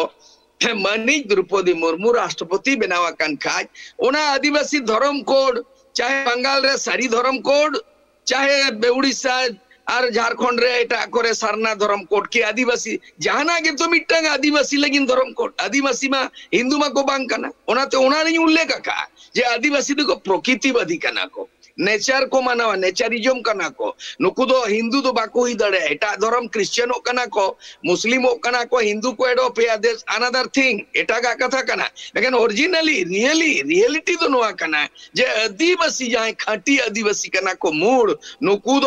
मनीष द्रौपदी मुर्मू राष्ट्रपति बनावा कन खाज ओना आदिवासी धर्म कोड चाहे बंगाल रे सारी धर्म कोड चाहे उड़ीसा और झारखंड रे एटा करे सरना धर्म कोड के आदिवासी जहाना के तो मिटंग आदिवासी लगिन धर्म कोड आदिवासी मा हिंदू मा को बांग कना ओना तो ओना नहीं उल्लेख का जे आदिवासी को प्रकृतिवादी कना को नेचर को मानवा नेचरिज्म कना को नुकु दो हिंदू दो बाको ही दड़े एटा धर्म क्रिश्चियन कना को मुस्लिम कना को हिंदू को एडो पे आदेश अनदर थिंग एटा का कथा कना लेकिन ओरिजिनली रियलिटी तो नोआ कना जे आदिवासी जाय खाटी आदिवासी कना को मूड नुकु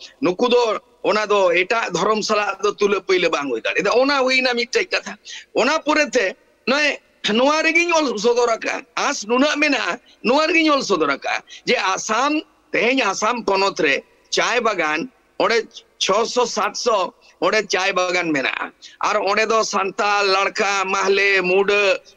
दो ओना दो एटा धर्म सला दो तुले पहिले बांग होई दाड़े ओना होइना मिटै कथा ओना पुरेते नय नोआ रेगी ᱧᱚᱞ सदरका आस नुना मेना नोआ रेगी ᱧᱚᱞ सदरका जे आसाम तेज आसाम पनत रे चाय बागान ओडे 600-700 ओडे चाय बागान मेना और ओडे दो संताल लड़का महले मुड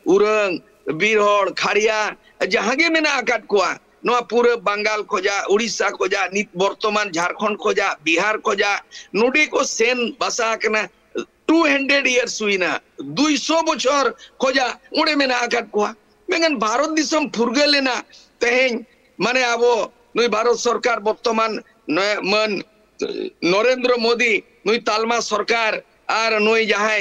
उरंग बीरहोड़ खाड़िया जहां गे मेना आकाट कोआ नोआ पूरे बंगाल खोजा उड़ीसा खोजा नित वर्तमान झारखंड खोजा बिहार खोजा नोडी को सेन बसा कना 200 years हुईना 200 बछर खोजा उड़े में ना आकाट कोआ मेगन भारत दिसम फुरगलेना तेहें माने आबो नुई भारत सरकार वर्तमान मन नरेंद्र मोदी नुई तालमा सरकार आर नुई जहां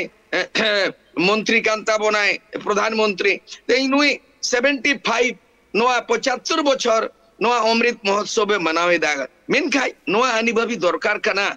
मंत्री कांता बनाए प्रधानमंत्री तेई नुई 75 नोआ 75 बछर नोआ अमृत महोत्सव मनावे दाग मेन खाई नोआ आनी भाभी दरकार कना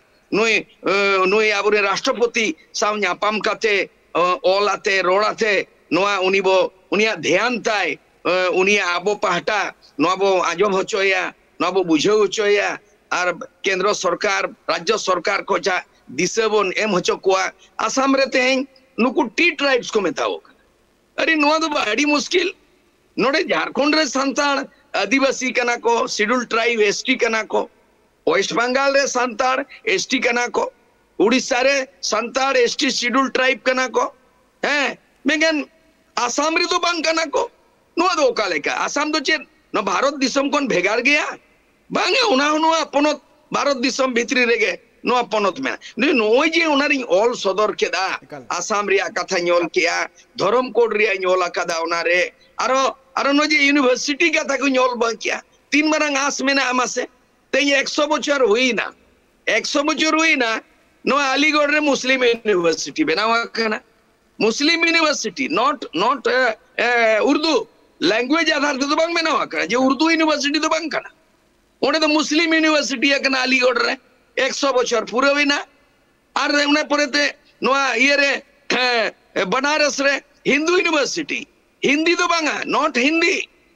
नुई आबुरे राष्ट्रपति साव ᱧᱟᱯᱟᱢ काते ओलाते रोड़ाते नोआ उनिबो उनिया ध्यान ताय उनिया आबो पहाटा नोबो आजम होचोया नोबो बुझो होचोया आर केंद्र सरकार राज्य सरकार को जा दिसेबन एम होचो कोआ आसाम रे तेहें नुकु टी ट्राइब्स को मेताओ अरे नोआ दो बड़ी मुश्किल नोडे झारखंड रे संतान आदिवासी कना को शेड्यूल ट्राइब एसटी कना को वेस्ट बंगाल रे संताड़ एसटी कना को उड़ीसा रे संताड़ एसटी शेड्यूल ट्राइब कना को हैं मेगन आसाम रे तो बांग कना को नुआ दो का लेका आसाम तो चेन न भारत दिसम कोन भेगार गया बांगे उना नुआ पनत भारत दिसम भितरी रेगे नुआ पनत में नोय जे उनारी ऑल सदर केदा आसाम रिया कथा ᱧᱚᱞ किया धर्म कोड रिया ᱧᱚᱞ आकादा उना रे आरो नो जे यूनिवर्सिटी कथा को ᱧᱚᱞ बांग किया 3 मारंग आस मेना आमासे ते 100 बछर हुईना 100 बछर हुईना नो अलीगढ़ रे मुस्लिम यूनिवर्सिटी बनावा कना Muslim university not Urdu language आधार तो बांग बनावा कना जे उर्दू यूनिवर्सिटी तो बांग कना ओने तो मुस्लिम यूनिवर्सिटी कना अलीगढ़ रे 100 बछर पूरा हुईना आर उने परेते नो ये रे बनारस रे हिंदू यूनिवर्सिटी हिंदी तो बांगा नॉट हिंदी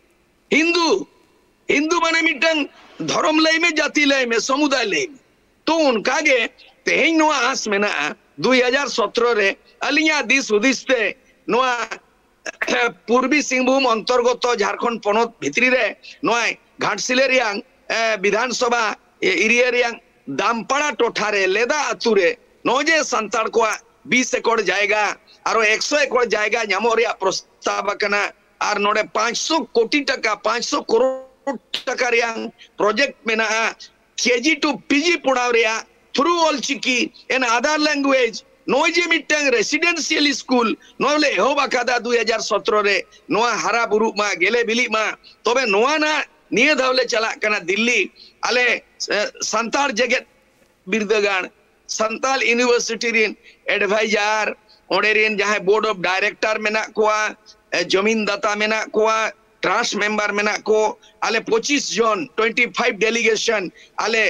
हिंदू माने मिटंग धर्म लय में जाति लय में समुदाय लय में तो उनका गे तेहें नोआ आस में ना 2017 रे अलिया दिस उदिस्ते नोआ पूर्वी सिंहभूम अंतर्गत झारखंड पनत भितरी रे नोआ घाटसिले रियांग विधानसभा एरिया रियांग दामपाड़ा टोठा रे लेदा आतु रे नोजे संताड़ को 20 एकड़ जायगा और 100 एकड़ जायगा ᱧᱟᱢᱚᱜ ᱨᱮᱭᱟᱜ प्रस्ताव कना और नोडे 500 कोटी टका 500 करोड़ टका रियांग प्रोजेक्ट मेना केजी टू पीजी पढ़ाव रिया through Ol Chiki in other language नोजे मिटंग रेसिडेंशियल स्कूल नोले एहोबा कादा 2017 रे नोआ हारा बुरु मा गेले बिली मा तबे नोआ ना निये धावले चला कना दिल्ली आले संताल जगत बिरदगान संताल यूनिवर्सिटी रिन एडवाइजर ओडेरियन जहां बोर्ड ऑफ डायरेक्टर मेना कोआ जमीन दाता मेना कोआ ट्रस्ट मेंबर मेना को आले 25 जन 25 डेलीगेशन आले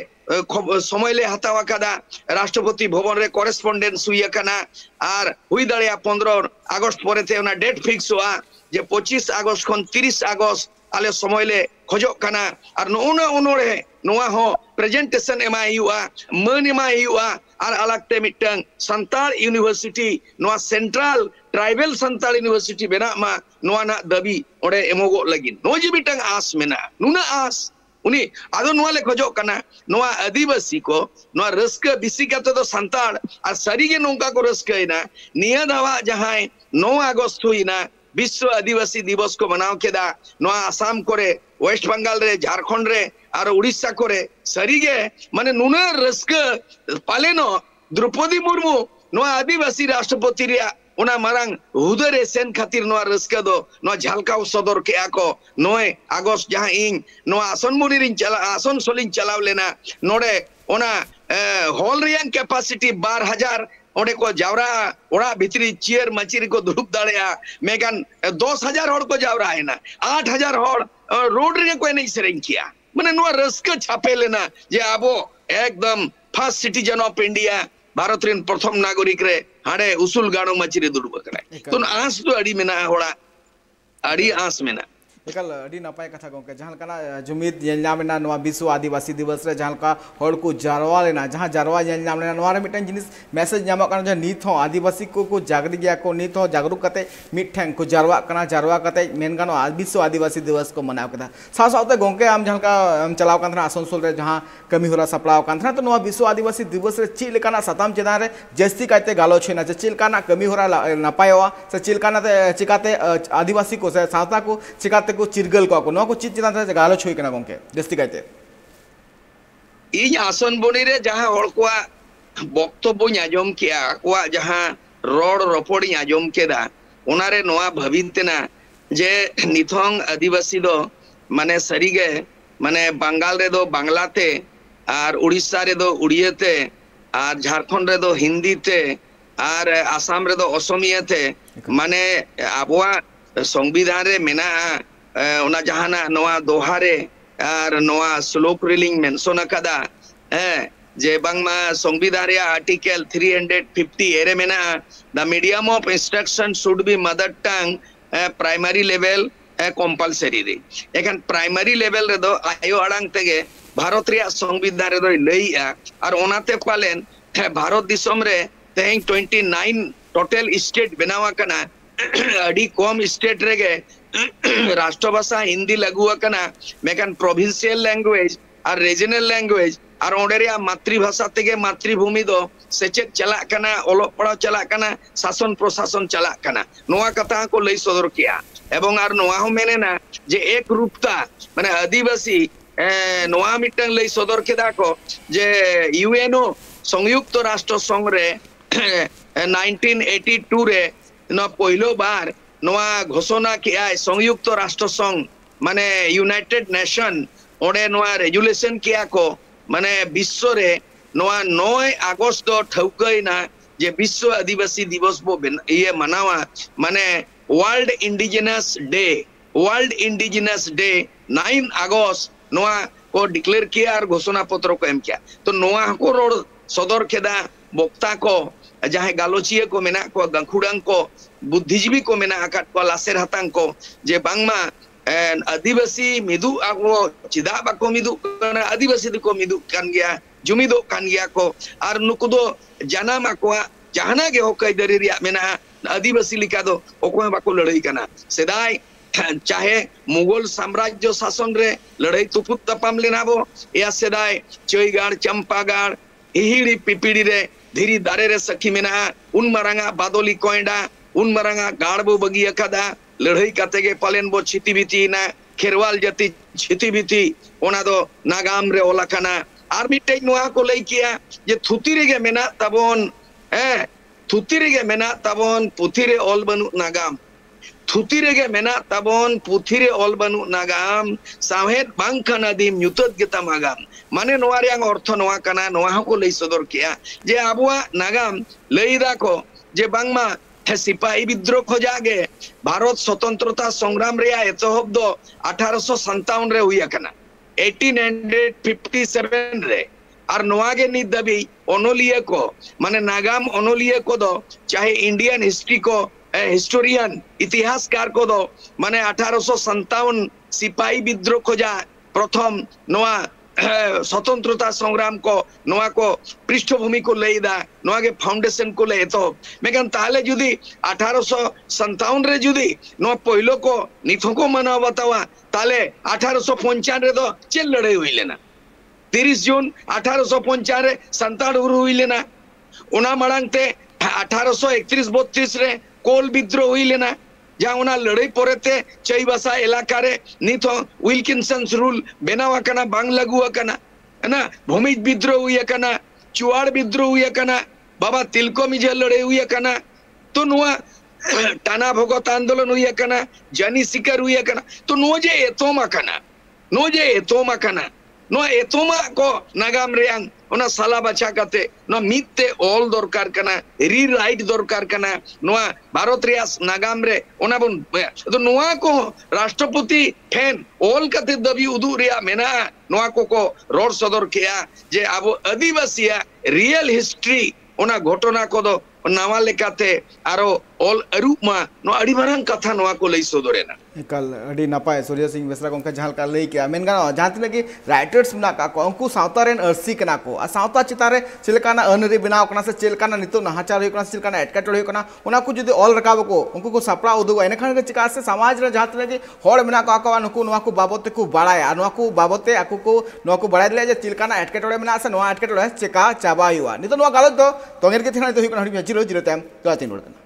समयले हतावा कदा राष्ट्रपति भवन रे कॉरेस्पोंडेंस हुई कना आर हुई दाड़िया 15 अगस्त परेते ओना डेट फिक्स हुआ जे 25 अगस्त खन 30 अगस्त आले समयले खोजो कना आर नोना उनोरे नोआ हो प्रेजेंटेशन एमाई हुआ मन एमाई हुआ आर अलगते मिटंग संताल यूनिवर्सिटी नोआ सेंट्रल ट्राइबल संताल यूनिवर्सिटी बेना मा नोआ ना दबी ओडे एमोगो लगिन नोजी मिटंग आस मेना नुना आस उनी आदो नोआ ले खोजो कना नोआ आदिवासी को नोआ रस्क बिसी काते तो संताल आर सरीगे नोंका को रस्कइना निया दावा जहां 9 अगस्त हुईना विश्व आदिवासी दिवस को मनाव केदा नोआ आसाम करे वेस्ट बंगाल रे झारखंड रे और उड़ीसा करे सरीगे माने नुना रस्क पालेनो द्रौपदी मुर्मू नोआ आदिवासी राष्ट्रपति रे उना मारंग हुदरे सेन खातिर नोआ रस्क दो नोआ झालकाव सदर के आको 9 अगस्त जहां इंग नोआ आसन मुनिरिन चला आसन सोलिन चलाव लेना नोडे उना हॉल रियन कैपेसिटी 12,000 ओडे को जावरा ओड़ा भितरी चेयर मचिरी को दुरुप दाड़िया मेगान 10,000 हड़ को जावरा है ना 8,000 हड़ रोड रे को नहीं सेरेंग किया माने नुआ रस्क छापे लेना जे आबो एकदम first citizen of India Bharat रिन प्रथम नागरिक रे हाडे उसूल गाणो मचिरी दुरुप करा तो आस तो अड़ी मेना होड़ा अड़ी आस मेना एकल अड़ी नपाय कथा गोंके जहां कना जुमिद येलनामेना नवा विश्व आदिवासी दिवस रे जहां का हड़ को जारवा लेना जहां जारवा येलनामेना नवा रे मिटन जिनिस मैसेज नामा कना जे नीत हो आदिवासी को जागृत गया को नीत हो जागरूक कते मिठें को जारवा कना जारवा कते मेन गानो विश्व आदिवासी दिवस को मनाव कदा सा साते गोंके आम जहां का चलाव कान आसनसोल रे जहां कमी होला सप्लाव कान तो नवा विश्व आदिवासी दिवस रे ची लेकाना सताम चेदा रे जस्ती काते गालोच हेना जे चिलकाना कमी होला नपायवा से चिलकाना ते चिकाते आदिवासी को से सावता को चिकाते को चिरगल को नो को चित चिता गालो छोई कना गोंके जस्ती कायते इ आसन बनी रे जहां हड़ को बक्तव्य आजम किया को जहां रोड रपड़ी आजम केदा ओनारे नोआ भाबितेना जे निथोंग आदिवासी दो माने सरीगे माने बंगाल रे दो बांग्लाते और उड़ीसा रे दो उड़ियाते और झारखंड रे दो हिंदीते और आसाम रे दो असमियाते माने आबवा संविधान रे मेना ओना जहाना नोआ दोहारे और नोआ श्लोक रिलिंग मेंशन कदा जे बांगमा संविधान रे आर्टिकल 350 एरे मेना the medium of instruction should be mother tongue primary level compulsory रे एखन प्राइमरी लेवल रे दो आयो अड़ांग तेगे भारत रे संविधान रे दो लईया और ओनाते पालेन भारत दिसम रे तें 29 टोटल स्टेट बनावा कना अड़ी कम स्टेट रेगे राष्ट्रभाषा हिंदी लागू कना मेकन प्रोविंशियल लैंग्वेज और रीजनल लैंग्वेज और ओडेरिया मातृभाषा तेगे मातृभूमि दो सेचेत चला कना ओलो पढ़ा चला कना शासन प्रशासन चला कना नोआ कथा को लई सदर किया एवं आर नोआ हो मेने ना जे एक रूपता माने आदिवासी नोआ मिटन लई सदर केदा को जे यूएनओ संयुक्त राष्ट्र संघ रे 1982 रे न पहिलो बार नोआ घोषणा किया संयुक्त राष्ट्र संघ माने यूनाइटेड नेशन ओडे नोआ रेजुलेशन किया को माने विश्व रे नोआ 9 अगस्त दो ठौकइना जे विश्व आदिवासी दिवस बो ये मनावा माने वर्ल्ड इंडिजिनस डे 9 अगस्त नोआ को डिक्लेयर किया और घोषणा पत्र को एम किया तो नोआ को रोड सदर केदा वक्ता को जहां गालोचिया को मेना को गंखुडांग को बुद्धिजीवी को मेना आकाट को लासेर हातांग को जे बांगमा आदिवासी मिदु आगो चिदा बाको मिदु कना आदिवासी को मिदु कान गया जुमिदो कान गया को और नुको दो जानामा को जहाना गे होकय दरी रिया मेना आदिवासी लिका दो ओको बाको लड़ाई कना सेदाय चाहे मुगल साम्राज्य शासन रे लड़ाई तुपुत तपाम लेनाबो या सेदाय चोईगाड़ चंपागाड़ हिहिड़ी पिपिड़ी रे धीरी दारे रे सखी मेना उन मरांगा बादोली कोयडा उन मरांगा गाड़बो बगी अकादा लड़ाई कातेगे पालेन बो छिति बिती ना खेरवाल जाति छिति बिती ओना दो नागाम रे ओलाकाना आर मिटे नोआ को लई किया जे थुती रे गे मेना तबोन थुती रे गे मेना तबोन पुथी रे ओल बनु नागाम थुती रे गे मेना तबोन पुथी रे ओल बनु नागाम साहेद बांग कनादिम युतत गेता मागाम माने नोआ रे अर्थ नोआ कना नोआ को लई सदर किया जे आबुआ नागाम लईदा को जे बांगमा सिपाही विद्रोह खोजागे भारत स्वतंत्रता संग्राम रे एतहब दो 1857 रे हुई कना 1857 रे और नोआगे नि दबी ओनोलिया को माने नागाम ओनोलिया को दो चाहे इंडियन हिस्ट्री को हिस्टोरियन इतिहासकार को दो माने 1857 सिपाही विद्रोह खोजा प्रथम नोआ स्वतंत्रता संग्राम को नोआ को पृष्ठभूमि को लेदा नोआ के फाउंडेशन को ले तो मेकन ताले जुदी 1857 रे जुदी नो पहिलो को निथो को मना बतावा ताले 1855 रे तो चेल लड़ाई हुई लेना 30 जून 1855 रे संताड़ उरु हुई लेना उना मड़ांगते 1831-32 रे कोल विद्रोह हुई लेना जहाँ उना लड़ाई पोरेते चईबासा इलाका रे निथो विल्किंसन रूल बेनावा कना बांग लगू कना है ना भूमि विद्रोह हुई कना चुआड़ विद्रोह हुई कना बाबा तिलको मिजे लड़ाई हुई कना तो नुआ टाना भगत आंदोलन हुई कना जानी शिकार हुई कना तो नोजे एतोमा कना नो एतोमा को नागाम रेयांग ओना साला बचा कते नो मिते ऑल दरकार कना रीराइट दरकार कना नोआ भारत रिया नागाम रे ओना बन तो नोआ को राष्ट्रपति ठेन ऑल कते दबी उदु रिया मेना नोआ को रोड सदर किया जे अब आदिवासिया रियल हिस्ट्री ओना घटना को दो नावा लेकाते आरो ऑल अरुमा नो अड़ी मारंग कथा नोआ को लई सदरेना कल अड़ी नपाय सूर्य सिंह बेसरा को जहां का लई के मेन गाना जहां तक कि राइटर्स मना का को उनको सावता रेन अर्सी कना को आ सावता चितारे चिलकाना अनरी बनाव कना से चिलकाना नितो नहाचार होय कना चिलकाना एटकाटोड़ होय कना उना को जदी ऑल रकाब को उनको सपड़ा उदुग एने खान के चिका से समाज रे जहां तक कि होड़ मना को आका नुको नोआ को बाबते को बड़ाया नोआ को बाबते आको को नोआ को बड़ाय दिले जे चिलकाना एटकाटोड़ मना से नोआ एटकाटोड़ चिका चाबायुआ नितो नोआ गालत दो तोंगेर के थिना तो होय कना हडी 0-0 टाइम गातिन रोडना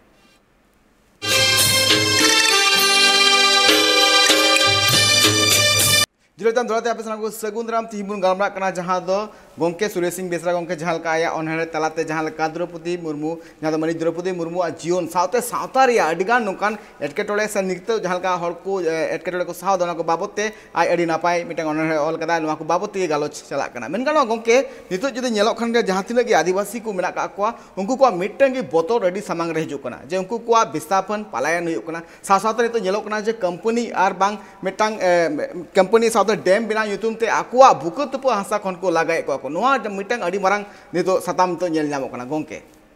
जिलेताम दौड़ते आप सगुनराम तीबुन गामरा कना जहां दो गोंके सूर्य सिंह बेसरा गोंके जहां का आया ओनहरे तलाते जहां का द्रौपदी मुर्मू जहां मणि द्रौपदी मुर्मू जीवन सावते सावता रिया अडिगान नोकान एटकेटोड़े से निकते जहां का हर को एटकेटोड़े को साव दोना को बाबते आय अडी नापाय मिटंग ओनहरे ऑल कदा नोआ को बाबते गालोच चला कना मेनगानो गोंके नितो जदि नेलो खन के जहां तिना के आदिवासी को मेना का को उनको को मिटंग की बोतल अडी सामांग रे हिजुक कना जे उनको को विस्थापन पलायन हुई कना सावते नितो नेलो कना जे कंपनी आर बांग मिटंग कंपनी सावते डैम बिना युतुम ते आकुआ भूकत प हासा खन को लगाए को नोआ मिटंग अडी मारंग नितो सताम तो नेल नामो कना गोंके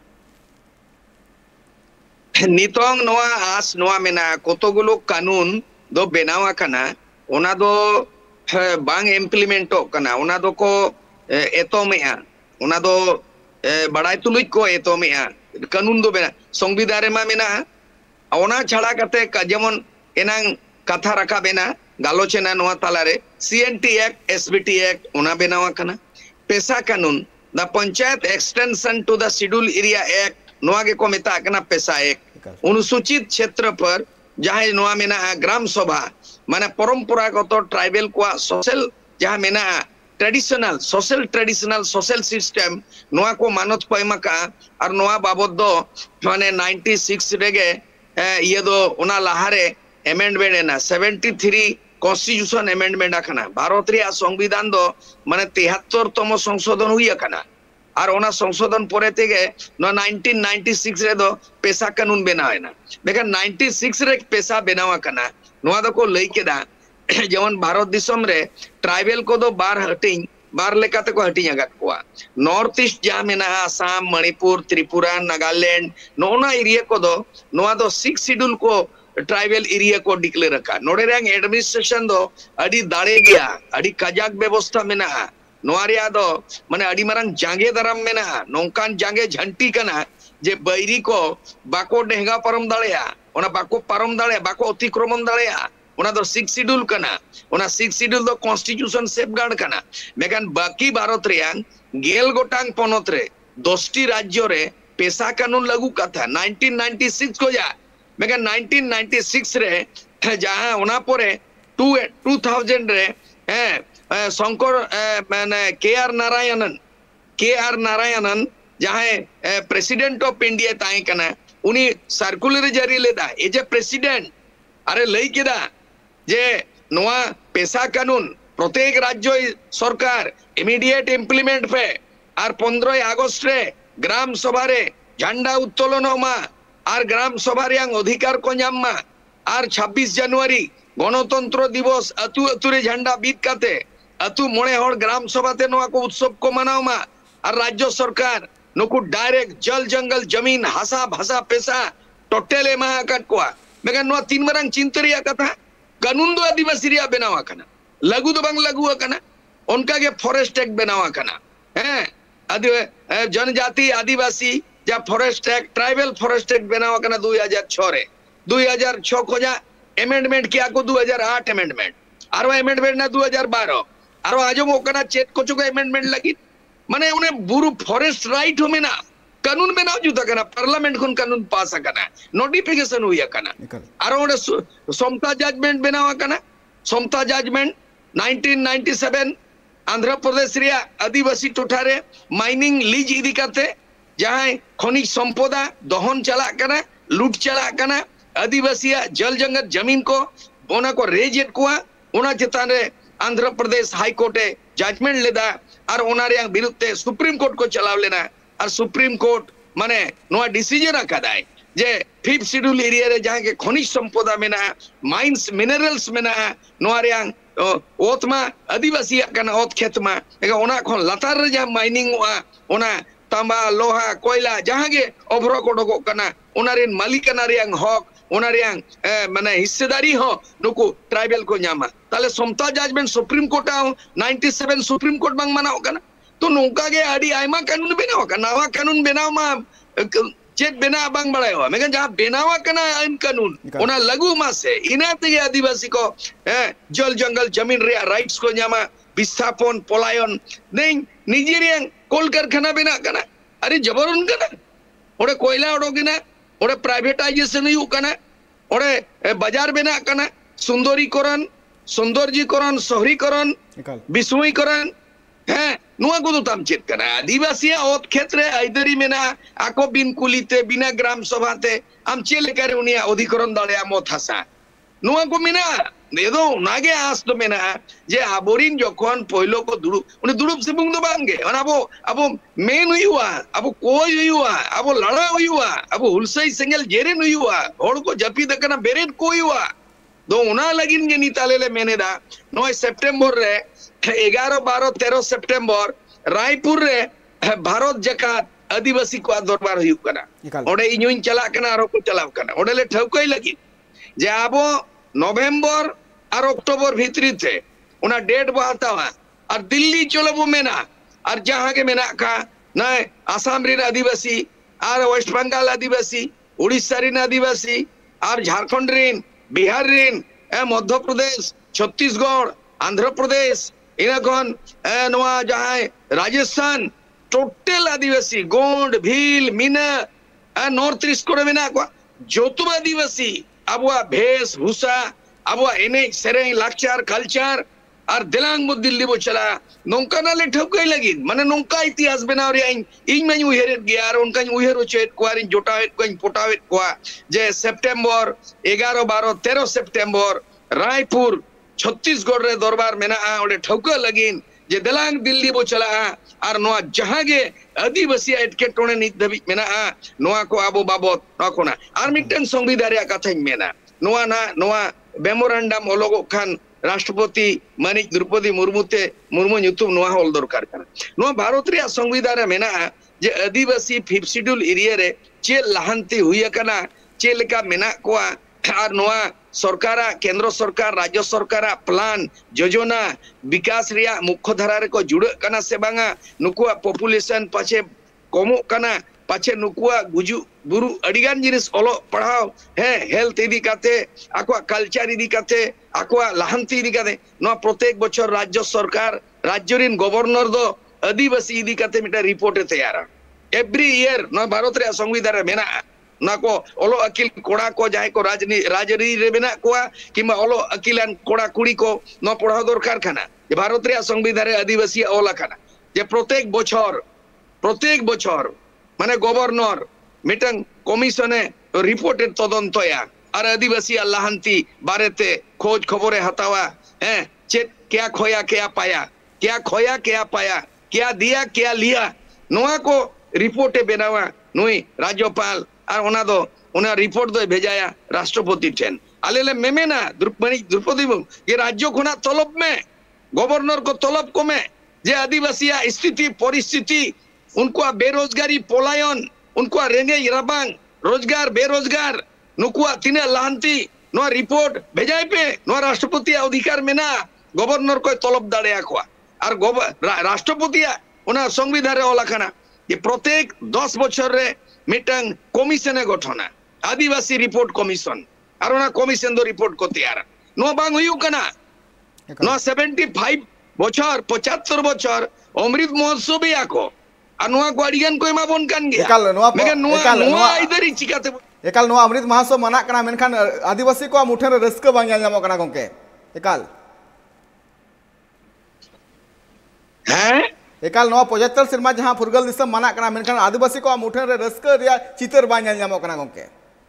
नितोंग नोआ आस नोआ मेना कोतोगुलो कानून दो बेनावा कना ओना दो बांग इम्प्लीमेंटो कना ओना दो को एतोमेया ओना दो बड़ाई तुलुज को एतोमेया कानून दो बेना संविधान रे मा मेना ओना छाड़ा कते जेमन एनांग कथा रखा बेना गालोचना नोआ तालारे CNT एक्ट SBT एक्ट ओना बेनावा कना पेशा कानून the panchayat extension to the schedule area act नोआ के को मेता कना पेशा एक्ट अनुसूचित क्षेत्र पर जहां नोआ मेना ग्राम सभा माने परंपरागत ट्राइबल को सोशल जहां मेना ट्रेडिशनल सोशल सिस्टम नोआ को मानत पाइमा का और नोआ बाबद दो माने 96 रेगे ये दो ओना लहारे अमेंडमेंट ना 73 कॉन्स्टिट्यूशन अमेंडमेंट आखना भारत रे संविधान दो माने 73तम संशोधन हुई आखना और ओना संशोधन पोरे तेगे नो 1996 रे दो पेशा कानून बनावेना बेखन 96 रे पेशा बनावा कना नोआ दो को लई केदा जेमन भारत दिसम रे ट्राइबल को दो बार लेकाते को हटिंग आगत कोआ नॉर्थ ईस्ट जहां मेना आसाम मणिपुर त्रिपुरा नागालैंड नोना एरिया को दो नोआ दो 6 शेड्यूल को ट्राइबल एरिया को डिक्लेयर रखा नोडे रंग एडमिनिस्ट्रेशन दो अडी दाड़े गया अडी कजाक व्यवस्था मेना नोआरिया दो माने अडी मारंग जांगे दराम मेना नोंकान जांगे झंटी कना जे बैरी को बाको डेहगा परम दाड़ेया ओना बाको परम दाड़े बाको अतिक्रमण दाड़ेया ओना दो 6 शेड्यूल कना ओना 6 शेड्यूल दो कॉन्स्टिट्यूशन सेफगार्ड कना मेकान बाकी भारत रियांग गेल गोटांग पनत रे 10टी राज्य रे पेशा कानून लागू कथा 1996 को जा मेगा 1996 रे जहां ओना परे 2000 रे शंकर माने KR नारायणन जहां प्रेसिडेंट ऑफ इंडिया ताई कना उनी सर्कुलर जारी लेदा एज ए प्रेसिडेंट अरे लई केदा जे नोआ पेशा कानून प्रत्येक राज्य सरकार इमीडिएट इम्प्लीमेंट पे और 15 अगस्त रे ग्राम सभा रे झंडा उत्तोलन मा और ग्राम सभा रियांग अधिकार को नाम मा और 26 जनवरी गणतंत्र दिवस अतु अतुरे झंडा बीत काते अतु मोड़े हर ग्राम सभा ते नोआ को उत्सव को मनाओ मा और राज्य सरकार नुकु डायरेक्ट जल जंगल जमीन हासा भाषा पेशा टोटल एमा काट कोआ मेगा नोआ तीन मारंग चिंतरिया कथा कानून दो आदिवासी रिया बनावा कना लागू दो बांग लागू कना उनका के फॉरेस्ट एक्ट बनावा कना हैं आदि जनजाति आदिवासी जा forest act tribal forest act बनावा कना 2006 रे 2006 खोजा अमेंडमेंट किया को 2008 अमेंडमेंट आरो अमेंडमेंट ना 2012 आरो आजो मोकना चेत को चुका अमेंडमेंट लगी माने उन्हें बुरु फॉरेस्ट राइट हो में ना कानून बनाव जुता कना पार्लियामेंट खुन कानून पास कना नोटिफिकेशन हुई कना आरो उन्हें समता जजमेंट बनावा कना समता जजमेंट 1997 आंध्र प्रदेश रिया आदिवासी टोठारे माइनिंग लीज इदी करते जहां खनिज संपदा दहन चला कना लूट चला कना आदिवासी जल जंगल जमीन को ओना को रेजेट कोआ ओना चितान रे Andhra Pradesh high court judgment लेदा और ओना रे विरुद्ध सुप्रीम कोर्ट को चलाव लेना और सुप्रीम कोर्ट माने नोआ डिसीजन आकादाय जे 5th शेड्यूल एरिया रे जहां के खनिज संपदा मेना माइंस मिनरल्स मेना नोआ रे ओतमा आदिवासी कना ओत खेत मा ओना खन लातार रे जहां माइनिंग ओना तांबा लोहा कोयला जहां के ओभरो कोडो कना ओना रे मालिकाना रे हक ओना रे माने हिस्सेदारी हो नुकु ट्राइबल को न्यामा ताले Samatha judgment supreme court 97 supreme court बांग मानाओ कना तो नोका के आडी आयमा कानून बनाओ कना नवा कानून बनाओ मा चेक बेना बांग बड़ायो मेगन जहां बेनावा कना आइन कानून ओना लागू मा से इना ते आदिवासी को जल जंगल जमीन रे राइट्स को न्यामा विस्थापन पलायन नहीं निजेरियन कोल कारखाना बेना कना अरे जबरन कना ओडे कोयला ओडोगिना ओडे प्राइवेटाइजेशन हुई कना ओडे बाजार बेना कना सुंदरीकरण सौंदर्यीकरण शहरीकरण विश्वीकरण है नुआ को ताम चेत कना आदिवासी ओत क्षेत्र आइदरी मेना आको बिन कुलीते बिना ग्राम सभाते आम चेले करे उनिया अधिकरण दाड़े मत हासा नुआ को मेना नेदो नागे आस तो मेना जे आबोरिन जखन पहिलो को दुड़ुब से बुंग दो बांगे और अबो मेन हुआ अबो कोई हुआ अबो लड़ा हुआ अबो हुलसई सेंगल जेरेन हुआ होड़ को जपी दकना बेरेट कोई हुआ दो उना लगिन गे निताले ले मेनेदा 9 सितंबर रे 11 12 13 सितंबर रायपुर रे भारत जकात आदिवासी को दरबार हुई कना ओडे इनुइन चला कना आरो को चलाव कना ओडे ले ठौकई लगी जे आबो नवंबर और अक्टूबर भीतरी थे उना डेट बहातावा और दिल्ली चलबो मेना और जहां के मेना का न आसाम रे आदिवासी और वेस्ट बंगाल आदिवासी उड़ीसा रे आदिवासी और झारखंड रे बिहार रे मध्य प्रदेश छत्तीसगढ़ आंध्र प्रदेश इनखन नवा जहां Rajasthan total Adivasi Gond Bhil Meena north east को मेना को जोतुम आदिवासी अबुआ भेष भूषा अबुआ एने सेरें लाचार कल्चर और दिलांग मो दिल्ली बो चला नोंका नाले ठोकई लगी माने नोंका इतिहास बनाव रे इन मैं उहेर गया और उनका उहेर चेत कोआर जोटावेत कोइन पोटावेत कोआ जे सितंबर 11 12 13 सितंबर रायपुर छत्तीसगढ़ रे दरबार मेना ओडे ठोका लगिन जे दिलांग दिल्ली बो चला और नोआ जहां गे आदिवासी एटके टोने नित धबी मेना नोआ को आबो बाबत नखोना और मिटन संविधान रे कथाई मेना नोआ ना नोआ मेमोरेंडम ओलोगो खान राष्ट्रपति मानिक द्रौपदी मुर्मू नुतुम नोआ होल दरकार कना नोआ भारत रे संविधान रे मेना जे आदिवासी 5th शेड्यूल एरिया रे चे लहांती हुई कना चे लेका मेना कोआ और नोआ सरकार केंद्र सरकार राज्य सरकार प्लान योजना विकास रिया मुख्य धारा रे को जुड़ कना से बांगा नुकुआ पॉपुलेशन पाछे कमो कना पाछे नुकुआ गुजु बुरु अडिगान जिनिस ओलो पढ़ाओ है हेल्थ इदी काते आकुआ कल्चर इदी काते आकुआ लहांती इदी काते नो प्रत्येक बछर राज्य सरकार राज्य रिन गवर्नर दो आदिवासी इदी काते मिटा रिपोर्ट तैयार एवरी ईयर नो भारत रे संविधान रे मेना ना को ओलो अकिल कोड़ा को जाय को राजनी रे मेना कोआ किमा ओलो अकिलान कोड़ा कुड़ी को न पढ़ाओ दरकार खाना जे भारत रे संविधान रे आदिवासी ओला खाना जे प्रत्येक बछर माने गवर्नर मिटंग कमिशने रिपोर्टेड तदंतया और आदिवासी लाहांती बारेते खोज खबरे हतावा हैं चेत क्या खोया क्या पाया क्या खोया क्या पाया क्या दिया क्या लिया नोआ को रिपोर्टे बनावा नुई राज्यपाल और ओना दो ओना रिपोर्ट दो भेजाया राष्ट्रपति ठेन आले ले मेमेना द्रौपदी मुर्मू ये राज्य खुना तलब में गवर्नर को तलब को में जे आदिवासी स्थिति परिस्थिति उनको बेरोजगारी पलायन उनको रेंगे राबांग रोजगार बेरोजगार नुकुआ तिना लांती नो रिपोर्ट भेजाय पे नो राष्ट्रपति अधिकार मेना गवर्नर को तलब दाड़े को और राष्ट्रपति ओना संविधान रे ओलाखाना ये प्रत्येक 10 बछर रे मिटंग कमिशन गठना आदिवासी रिपोर्ट कमिशन और ओना कमिशन दो रिपोर्ट को तैयार नो बांग हुयु कना नो 75 बछर 75 बछर अमृत महोत्सव भी आको और नुआ को अडिगन को एमाबोन कान गया एकाल नुआ इधर चिकाते एकाल नुआ अमृत महोत्सव मना कना मेनखान आदिवासी को मुठन रे रस्क बांग नामो कना गंके एकाल हैं एकाल नुआ 75 सिरमा जहां फुरगल दिसम मना कना मेनखान आदिवासी को मुठन रे रस्क रिया चितर बांग नामो कना गंके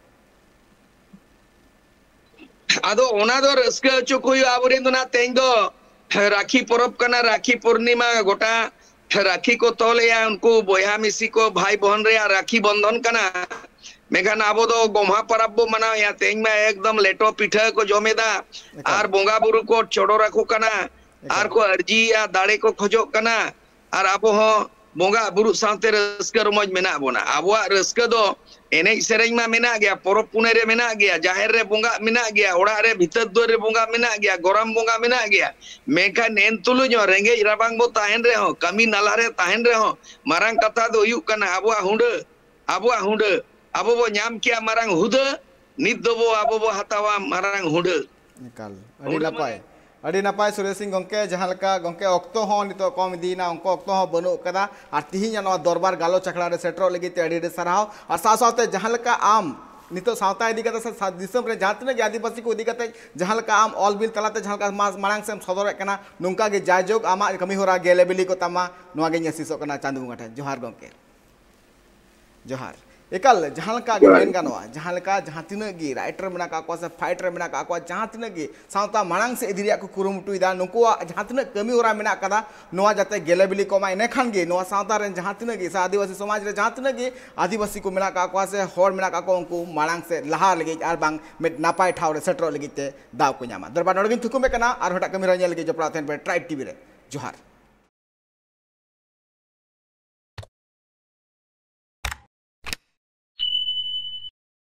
आदो ओना दो रस्क चुकुय आबरे दुना तें दो राखी परब कना राखी पूर्णिमा गोटा राखी को तोलेया उनको बोया मिसी को भाई बहन रे राखी बंधन कना मेघान आबो दो गोमा परब बो मना या तें में एकदम लेटो पिठा को जमेदा आर बोंगा बुरु को चोड़ो रखो कना आर को अर्जी या दाड़े को खोजो कना आर आबो हो बोंगा बुरु साथे रस्क रमज मेना बोना आबोआ रस्क दो एने सेरेंग मा मेना गया परब पुने रे मेना गया जाहेर रे बोंगा मेना गया ओड़ा रे भीतर द्वार रे बोंगा मेना गया गरम बोंगा मेना गया मेका नेन तुलु जो रेंगे राबांग बो ताहेन रे हो कमी नाला रे ताहेन रे हो मारांग कथा दो हुयु कना आबोआ हुंड आबो बो ᱧᱟᱢ किया मारांग हुद नित दो बो आबो बो हतावा मारांग हुंड निकाल अड़ी नपाय सुरेश सिंह गंके जहां लका गंके अक्तो हो नितो कम दीना अंको अक्तो हो बनु कदा और तिहिन नो दरबार गालो चखड़ा रे सेटरो लगी ते अड़ी सराव और साथ जहां लका आम नितो सावता इदी कते दिसम रे जातने के आदिवासी को इदी कते जहां लका आम ऑल बिल तलाते जहां लका मांग सेम सदर कना नुंका गे जायजोग आमा कमी होरा गेले बिली को तमा नोआ गे नसीसो कना चांदू गठे जोहार गंके जोहार एकाल जहां लका गे मेन गानोआ जहां लका जहां तिना गे राइटर मेना का को से फाइटर मेना का को जहां तिना गे सावता मांग से इदिरिया को कुरुमुटु इदा नुकुआ जहां तिना कमी होरा मेना कदा नोआ जाते गेले बिली को मा इने खान गे नोआ सावता रे जहां तिना गे आदिवासी समाज रे जहां तिना गे आदिवासी को मेना का से होर मेना का को उनको मांग से लहा लगे आर बांग में नापाय ठाव रे सेटरो लगी ते दाव को न्यामा दरबार नडगिन थुकुमे कना आर हटा कमी रे नेल गे जपरा थेन पे ट्राइब टीवी रे जोहार।